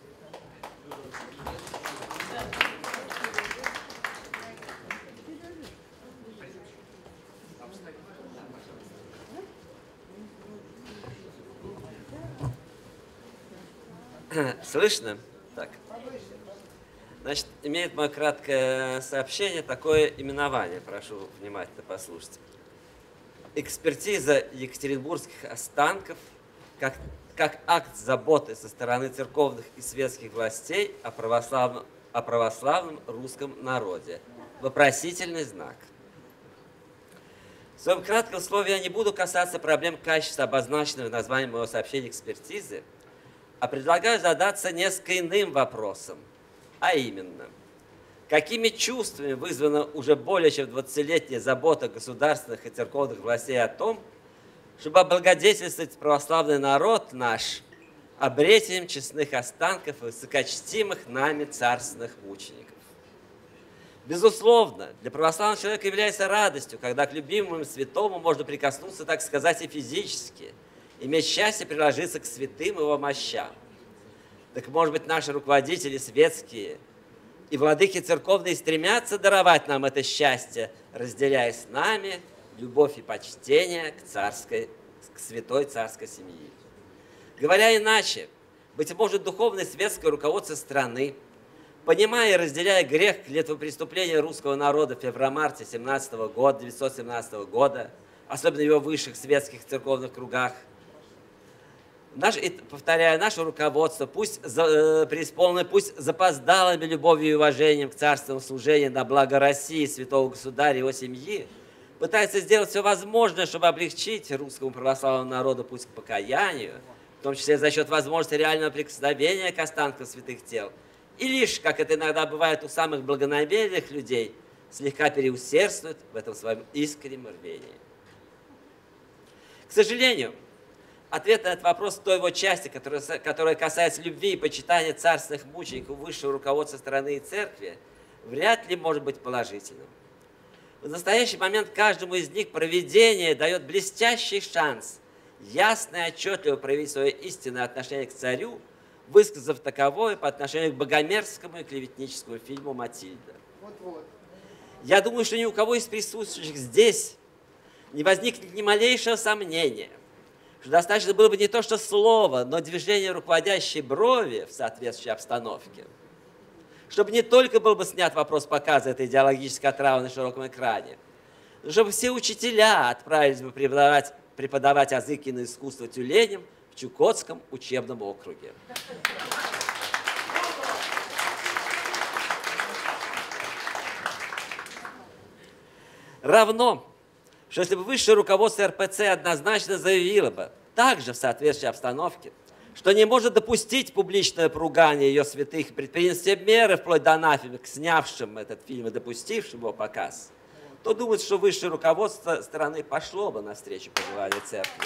Слышно? Так. Значит, имеет мое краткое сообщение такое именование. Прошу внимательно послушать. Экспертиза екатеринбургских останков как акт заботы со стороны церковных и светских властей о православном русском народе. Вопросительный знак. В своем кратком слове я не буду касаться проблем качества, обозначенного в названии моего сообщения экспертизы, а предлагаю задаться несколько иным вопросом, а именно, какими чувствами вызвана уже более чем 20-летняя забота государственных и церковных властей о том, чтобы облагодетельствовать православный народ наш обретением честных останков и высокочтимых нами царственных мучеников. Безусловно, для православного человека является радостью, когда к любимому святому можно прикоснуться, так сказать, и физически, иметь счастье приложиться к святым его мощам. Так, может быть, наши руководители светские и владыки церковные стремятся даровать нам это счастье, разделяя с нами любовь и почтение к святой царской семье. Говоря иначе, быть может, духовное светское руководство страны, понимая и разделяя грех клетвопреступления русского народа в феврале-марте 917 года, особенно в его высших светских церковных кругах, повторяю, наше руководство, пусть преисполнено, пусть запоздалыми любовью и уважением к царственному служению на благо России, святого государя и его семьи, пытается сделать все возможное, чтобы облегчить русскому православному народу путь к покаянию, в том числе за счет возможности реального прикосновения к останкам святых тел, и лишь, как это иногда бывает у самых благонамеренных людей, слегка переусердствует в этом своем искреннем рвении. К сожалению, ответ на этот вопрос в той его части, которая касается любви и почитания царственных мучеников высшего руководства страны и церкви, вряд ли может быть положительным. В настоящий момент каждому из них провидение дает блестящий шанс ясно и отчетливо проявить свое истинное отношение к царю, высказав таковое по отношению к богомерзкому и клеветническому фильму «Матильда». Я думаю, что ни у кого из присутствующих здесь не возникнет ни малейшего сомнения, что достаточно было бы не то что слово, но движение руководящей брови в соответствующей обстановке, чтобы не только был бы снят вопрос показа этой идеологической отравы на широком экране, но чтобы все учителя отправились бы преподавать азы киноискусства тюленям в Чукотском учебном округе. Равно, что если бы высшее руководство РПЦ однозначно заявило бы, также в соответствующей обстановке, что не может допустить публичное поругание ее святых и предпринять все меры, вплоть до анафемы, к снявшим этот фильм и допустившим его показ, то думает, что высшее руководство страны пошло бы навстречу пожеланию церкви.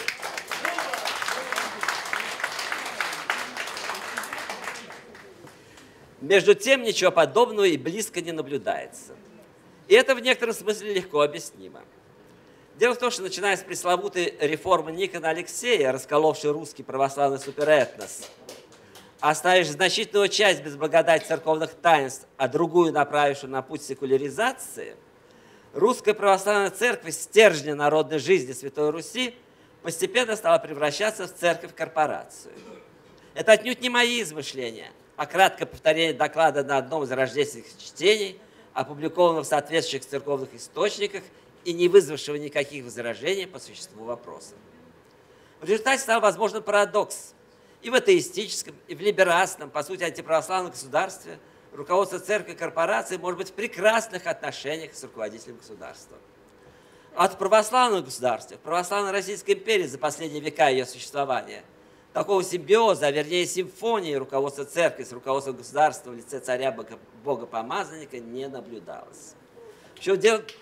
Между тем, ничего подобного и близко не наблюдается. И это в некотором смысле легко объяснимо. Дело в том, что начиная с пресловутой реформы Никона Алексея, расколовшей русский православный суперэтнос, оставив значительную часть без благодати церковных таинств, а другую направившую на путь секуляризации, русская православная церковь, стержня народной жизни Святой Руси, постепенно стала превращаться в церковь-корпорацию. Это отнюдь не мои измышления, а краткое повторение доклада на одном из рождественских чтений, опубликованного в соответствующих церковных источниках и не вызвавшего никаких возражений по существу вопроса. В результате стал возможен парадокс. И в атеистическом, и в либерастном, по сути, антиправославном государстве руководство церкви и корпорации может быть в прекрасных отношениях с руководителем государства. От православного государства, в православной Российской империи за последние века ее существования, такого симбиоза, а вернее симфонии руководства церкви с руководством государства в лице царя Богопомазанника не наблюдалось. Причем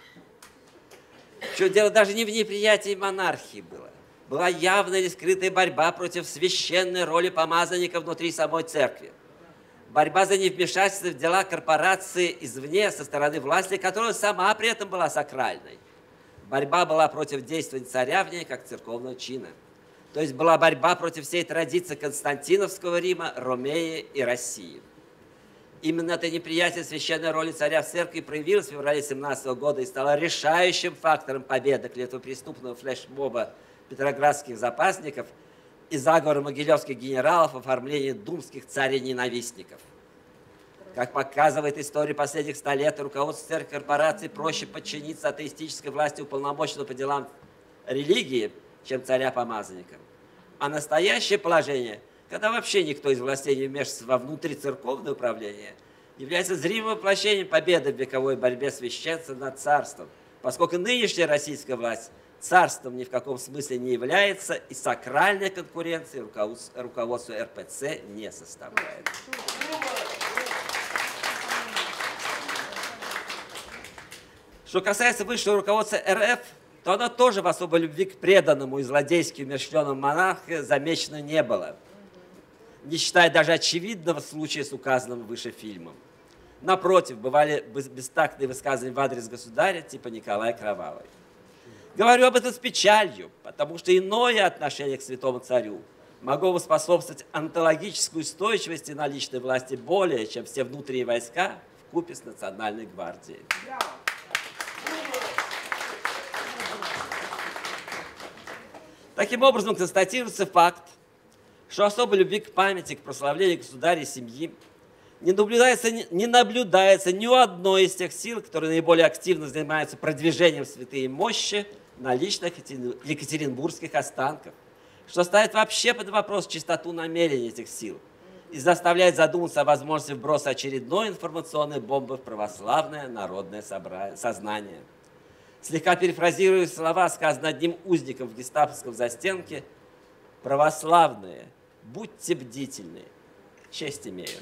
дело даже не в неприятии монархии было. Была явная или скрытая борьба против священной роли помазанника внутри самой церкви. Борьба за невмешательство в дела корпорации извне со стороны власти, которая сама при этом была сакральной. Борьба была против действий царя в ней как церковного чина. То есть была борьба против всей традиции Константиновского Рима, Ромеи и России. Именно это неприятие священной роли царя в церкви проявилось в феврале 17 года и стало решающим фактором победы клетвопреступного флешмоба петроградских запасников и заговора могилевских генералов в оформлении думских царей-ненавистников. Как показывает история последних 100 лет, руководству церкви корпорации проще подчиниться атеистической власти уполномоченного по делам религии, чем царя-помазанника. А настоящее положение, когда вообще никто из властей не вмешивается во внутрицерковное управление, является зримым воплощением победы в вековой борьбе священства над царством, поскольку нынешняя российская власть царством ни в каком смысле не является и сакральной конкуренции руководству РПЦ не составляет. Что касается высшего руководства РФ, то оно тоже в особой любви к преданному и злодейски умерщвленному монарху замечено не было, не считая даже очевидного случая с указанным выше фильмом. Напротив, бывали бестактные высказывания в адрес государя, типа Николая Кровавой. Говорю об этом с печалью, потому что иное отношение к святому царю могло бы способствовать онтологической устойчивости наличной власти более, чем все внутренние войска вкупе с Национальной гвардией. Таким образом, констатируется факт, что особой любви к памяти, к прославлению государя и семьи не наблюдается ни у одной из тех сил, которые наиболее активно занимаются продвижением святые мощи наличных екатеринбургских останков, что ставит вообще под вопрос чистоту намерений этих сил и заставляет задуматься о возможности вброса очередной информационной бомбы в православное народное сознание. Слегка перефразируя слова, сказанные одним узником в гестаповском застенке: «Православные, будьте бдительны, честь имею».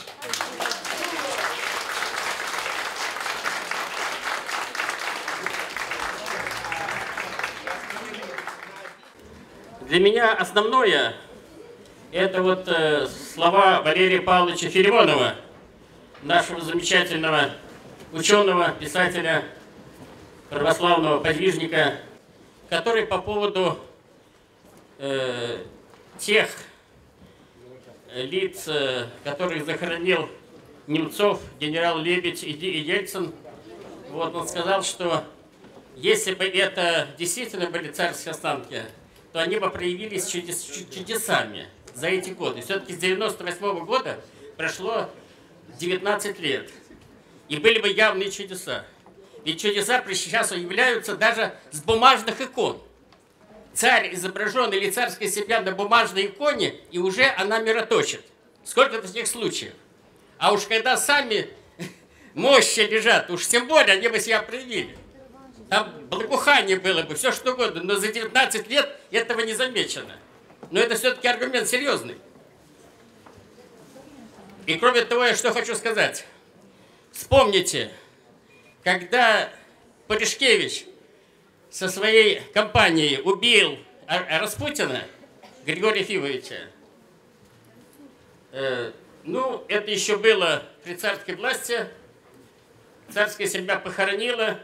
Для меня основное – это вот слова Валерия Павловича Филимонова, нашего замечательного ученого, писателя, православного подвижника, который по поводу тех лиц, которых захоронил Немцов, генерал Лебедь и Ельцин. Вот он сказал, что если бы это действительно были царские останки, то они бы проявились чудесами за эти годы. Все-таки с 98 года прошло 19 лет. И были бы явные чудеса. Ведь чудеса сейчас являются даже с бумажных икон. Царь изображен или царская семья на бумажной иконе, и уже она мироточит. Сколько таких случаев. А уж когда сами мощи лежат, уж тем более они бы себя проявили. Там благоухание было бы, все что угодно, но за 19 лет этого не замечено. Но это все-таки аргумент серьезный. И кроме того, я что хочу сказать. Вспомните, когда Пуришкевич со своей компанией убил Распутина, Григория Ефимовича, ну, это еще было при царской власти. Царская семья похоронила,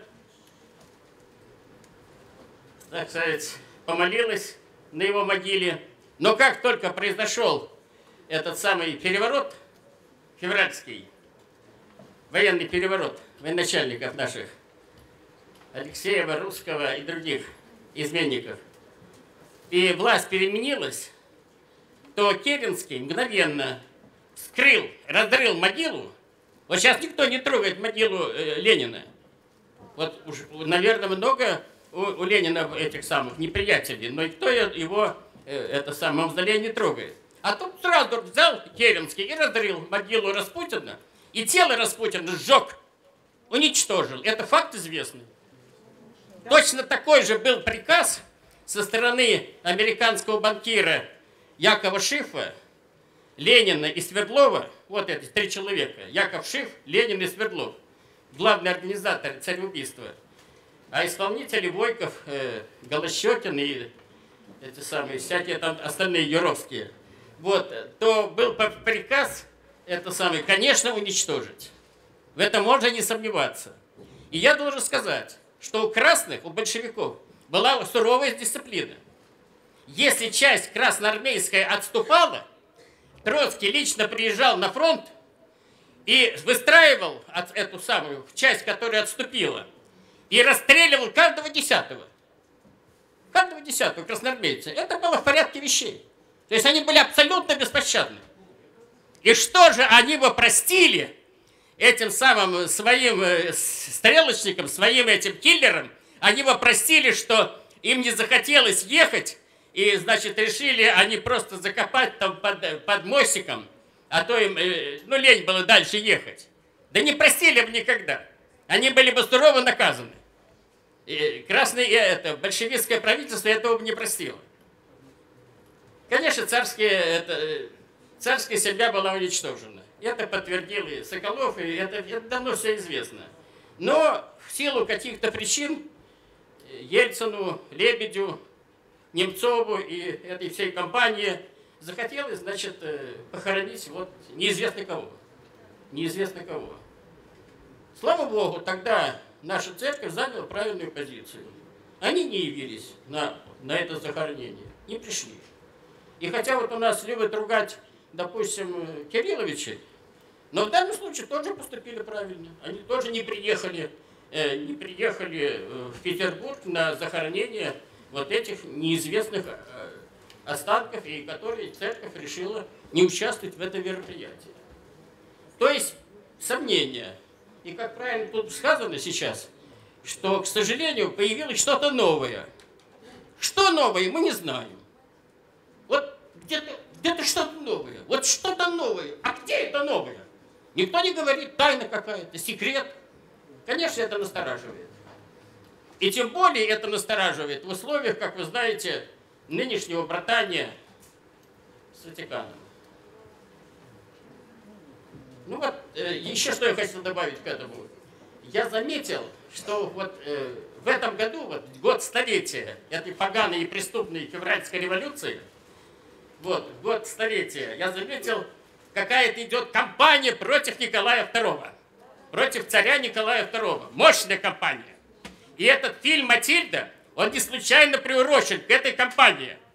так сказать, помолилась на его могиле. Но как только произошел этот самый переворот февральский, военный переворот военачальников наших, Алексеева, Русского и других изменников, и власть переменилась, то Керенский мгновенно вскрыл, разрыл могилу. Вот сейчас никто не трогает могилу Ленина. Вот уж, наверное, много у Ленина этих самых неприятелей, но никто его, это самое, мавзолей не трогает. А тут сразу взял Керенский и разрыл могилу Распутина, и тело Распутина сжег, уничтожил. Это факт известный. Точно такой же был приказ со стороны американского банкира Якова Шифа, Ленина и Свердлова. Вот эти три человека. Яков Шиф, Ленин и Свердлов. Главный организатор цареубийства. А исполнители Войков, Голощекин и эти самые, всякие там остальные юровские. Вот, то был приказ, это самое, конечно, уничтожить. В этом можно не сомневаться. И я должен сказать, что у красных, у большевиков, была суровая дисциплина. Если часть красноармейская отступала, Троцкий лично приезжал на фронт и выстраивал эту самую часть, которая отступила, и расстреливал каждого десятого красноармейца. Это было в порядке вещей. То есть они были абсолютно беспощадны. И что же они бы простили этим самым своим стрелочникам, своим этим киллерам? Они бы простили, что им не захотелось ехать, и, значит, решили они просто закопать там под мостиком, а то им, ну, лень было дальше ехать. Да не простили бы никогда. Они были бы сурово наказаны. И большевистское правительство этого бы не простило. Конечно, царская семья была уничтожена. Это подтвердил и Соколов, и это давно все известно. Но в силу каких-то причин Ельцину, Лебедю, Немцову и этой всей компании захотелось, значит, похоронить вот неизвестно кого. Неизвестно кого. Слава Богу, тогда наша церковь заняла правильную позицию. Они не явились на это захоронение, не пришли. И хотя вот у нас любят ругать, допустим, Кирилловичей, но в данном случае тоже поступили правильно. Они тоже не приехали в Петербург на захоронение вот этих неизвестных останков, и которые церковь решила не участвовать в этом мероприятии. То есть сомнения. И как правильно тут сказано сейчас, что, к сожалению, появилось что-то новое. Что новое, мы не знаем. Вот где-то что-то новое. Вот что-то новое. А где это новое? Никто не говорит, тайна какая-то, секрет. Конечно, это настораживает. И тем более это настораживает в условиях, как вы знаете, нынешнего братания с Ватиканом. Ну вот, еще что я хотел добавить к этому. Я заметил, что вот в этом году, вот год столетия этой поганой и преступной февральской революции, вот, год столетия, я заметил, какая-то идет кампания против Николая II, против царя Николая II. Мощная кампания. И этот фильм «Матильда», он не случайно приурочен к этой кампании.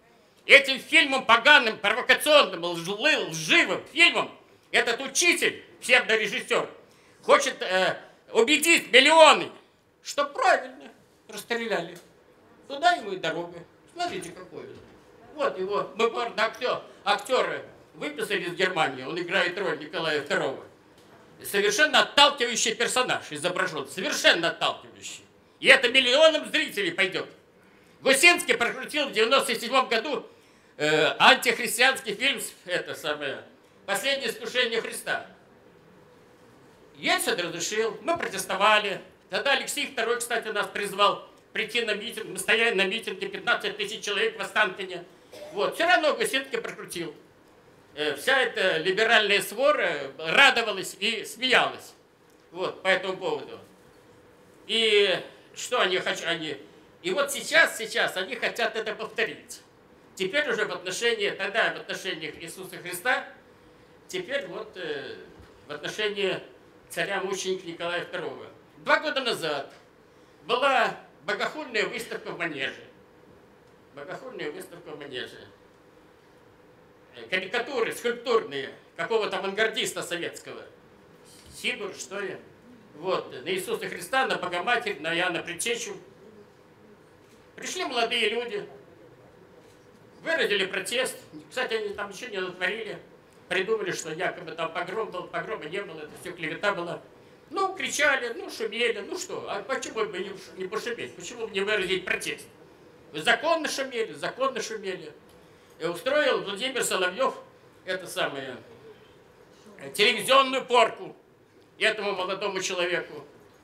Этим фильмом поганым, провокационным, лживым фильмом этот учитель, псевдорежиссер, хочет убедить миллионы, что правильно расстреляли. Туда ему и дорога. Смотрите, какой он. Вот его мемуарные актеры выписали из Германии, он играет роль Николая II. Совершенно отталкивающий персонаж изображен, совершенно отталкивающий. И это миллионам зрителей пойдет. Гусинский прокрутил в 1997 году антихристианский фильм, это самое, «Последнее искушение Христа». Ельцин разрешил, мы протестовали. Тогда Алексей II, кстати, нас призвал прийти на митинг. Мы стояли на митинге, 15 тысяч человек в Останкине. Вот. Все равно Гусинский прокрутил. Вся эта либеральная свора радовалась и смеялась. Вот, по этому поводу. И что они хотят? И вот сейчас они хотят это повторить. Теперь уже в отношении, тогда в отношениях Иисуса Христа, теперь вот в отношении царя-мученика Николая II. 2 года назад была богохульная выставка в Манеже. Богохульная выставка в Манеже. Карикатуры скульптурные какого-то авангардиста советского. Сидор, что ли? Вот, на Иисуса Христа, на Богоматерь, на Иоанна Предтечу. Пришли молодые люди, выразили протест. Кстати, они там ничего не натворили. Придумали, что якобы там погром был, погрома не было, это все клевета была. Ну, кричали, ну, шумели, ну что, а почему бы не пошуметь, почему бы не выразить протест? Законно шумели, законно шумели. И устроил Владимир Соловьев, это самое, телевизионную порку этому молодому человеку.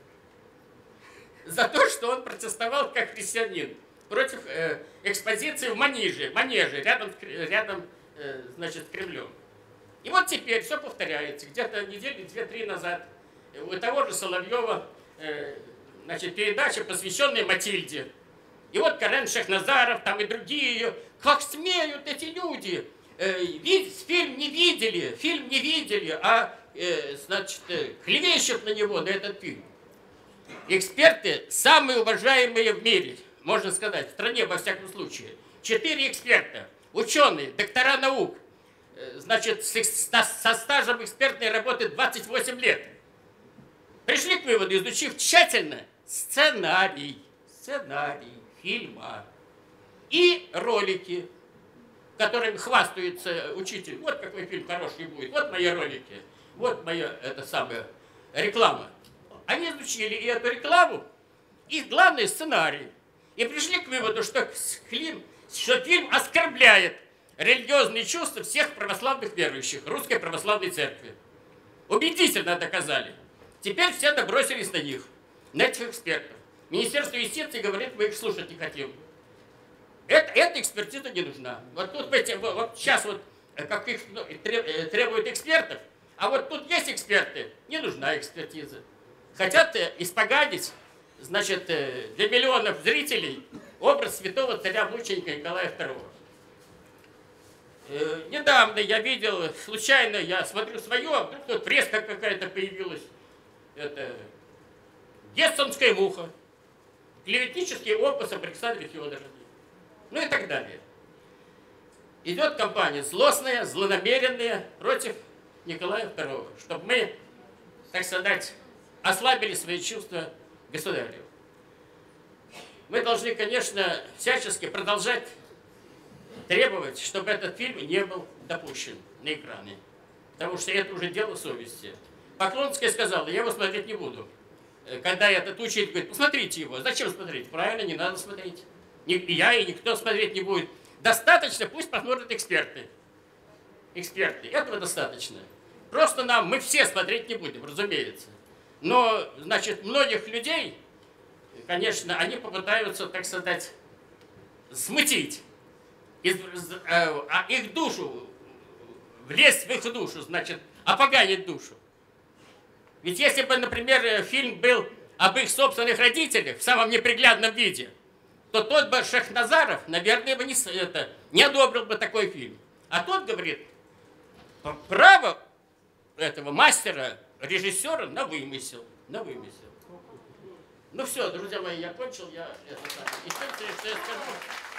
За то, что он протестовал как христианин против экспозиции в Манеже, рядом значит, с Кремлем. И вот теперь все повторяется. Где-то недели 2-3 назад у того же Соловьева значит, передача, посвященная Матильде. И вот Карен Шахназаров, там и другие, как смеют эти люди, фильм не видели, а значит, клевещут на него, на этот фильм. Эксперты, самые уважаемые в мире, можно сказать, в стране во всяком случае. 4 эксперта, ученые, доктора наук, значит, со стажем экспертной работы 28 лет. Пришли к выводу, изучив тщательно сценарий фильма и ролики, которыми хвастается учитель. Вот какой фильм хороший будет, вот мои ролики, вот моя, это самая, реклама. Они изучили и эту рекламу, и главный сценарий. И пришли к выводу, что фильм оскорбляет религиозные чувства всех православных верующих Русской Православной Церкви. Убедительно доказали. Теперь все набросились на них, на этих экспертов. Министерство юстиции говорит, мы их слушать не хотим. Эта экспертиза не нужна. Вот тут вот сейчас вот как их требуют экспертов, а вот тут есть эксперты, не нужна экспертиза. Хотят испоганить, значит, для миллионов зрителей образ святого царя-мученика Николая II. Недавно я видел, случайно я смотрю свое, тут фреска какая-то появилась. Это Гессенская муха. Клеветнический опус об Александре Федоровне. Ну и так далее. Идет кампания злостная, злонамеренная против Николая II, чтобы мы, так сказать, ослабили свои чувства к государю. Мы должны, конечно, всячески продолжать требовать, чтобы этот фильм не был допущен на экраны. Потому что это уже дело совести. Поклонская сказала, я его смотреть не буду. Когда этот учитель говорит, посмотрите его. Зачем смотреть? Правильно, не надо смотреть. И я, и никто смотреть не будет. Достаточно, пусть посмотрят эксперты. Эксперты, этого достаточно. Просто мы все смотреть не будем, разумеется. Но, значит, многих людей, конечно, они попытаются, так сказать, смутить их душу, влезть в их душу, значит, опоганить душу. Ведь если бы, например, фильм был об их собственных родителях в самом неприглядном виде, то тот бы Шахназаров, наверное, бы не одобрил бы такой фильм. А тот говорит, право этого мастера, режиссера на вымысел. На вымысел. Ну все, друзья мои, я кончил. Единственное, что я скажу,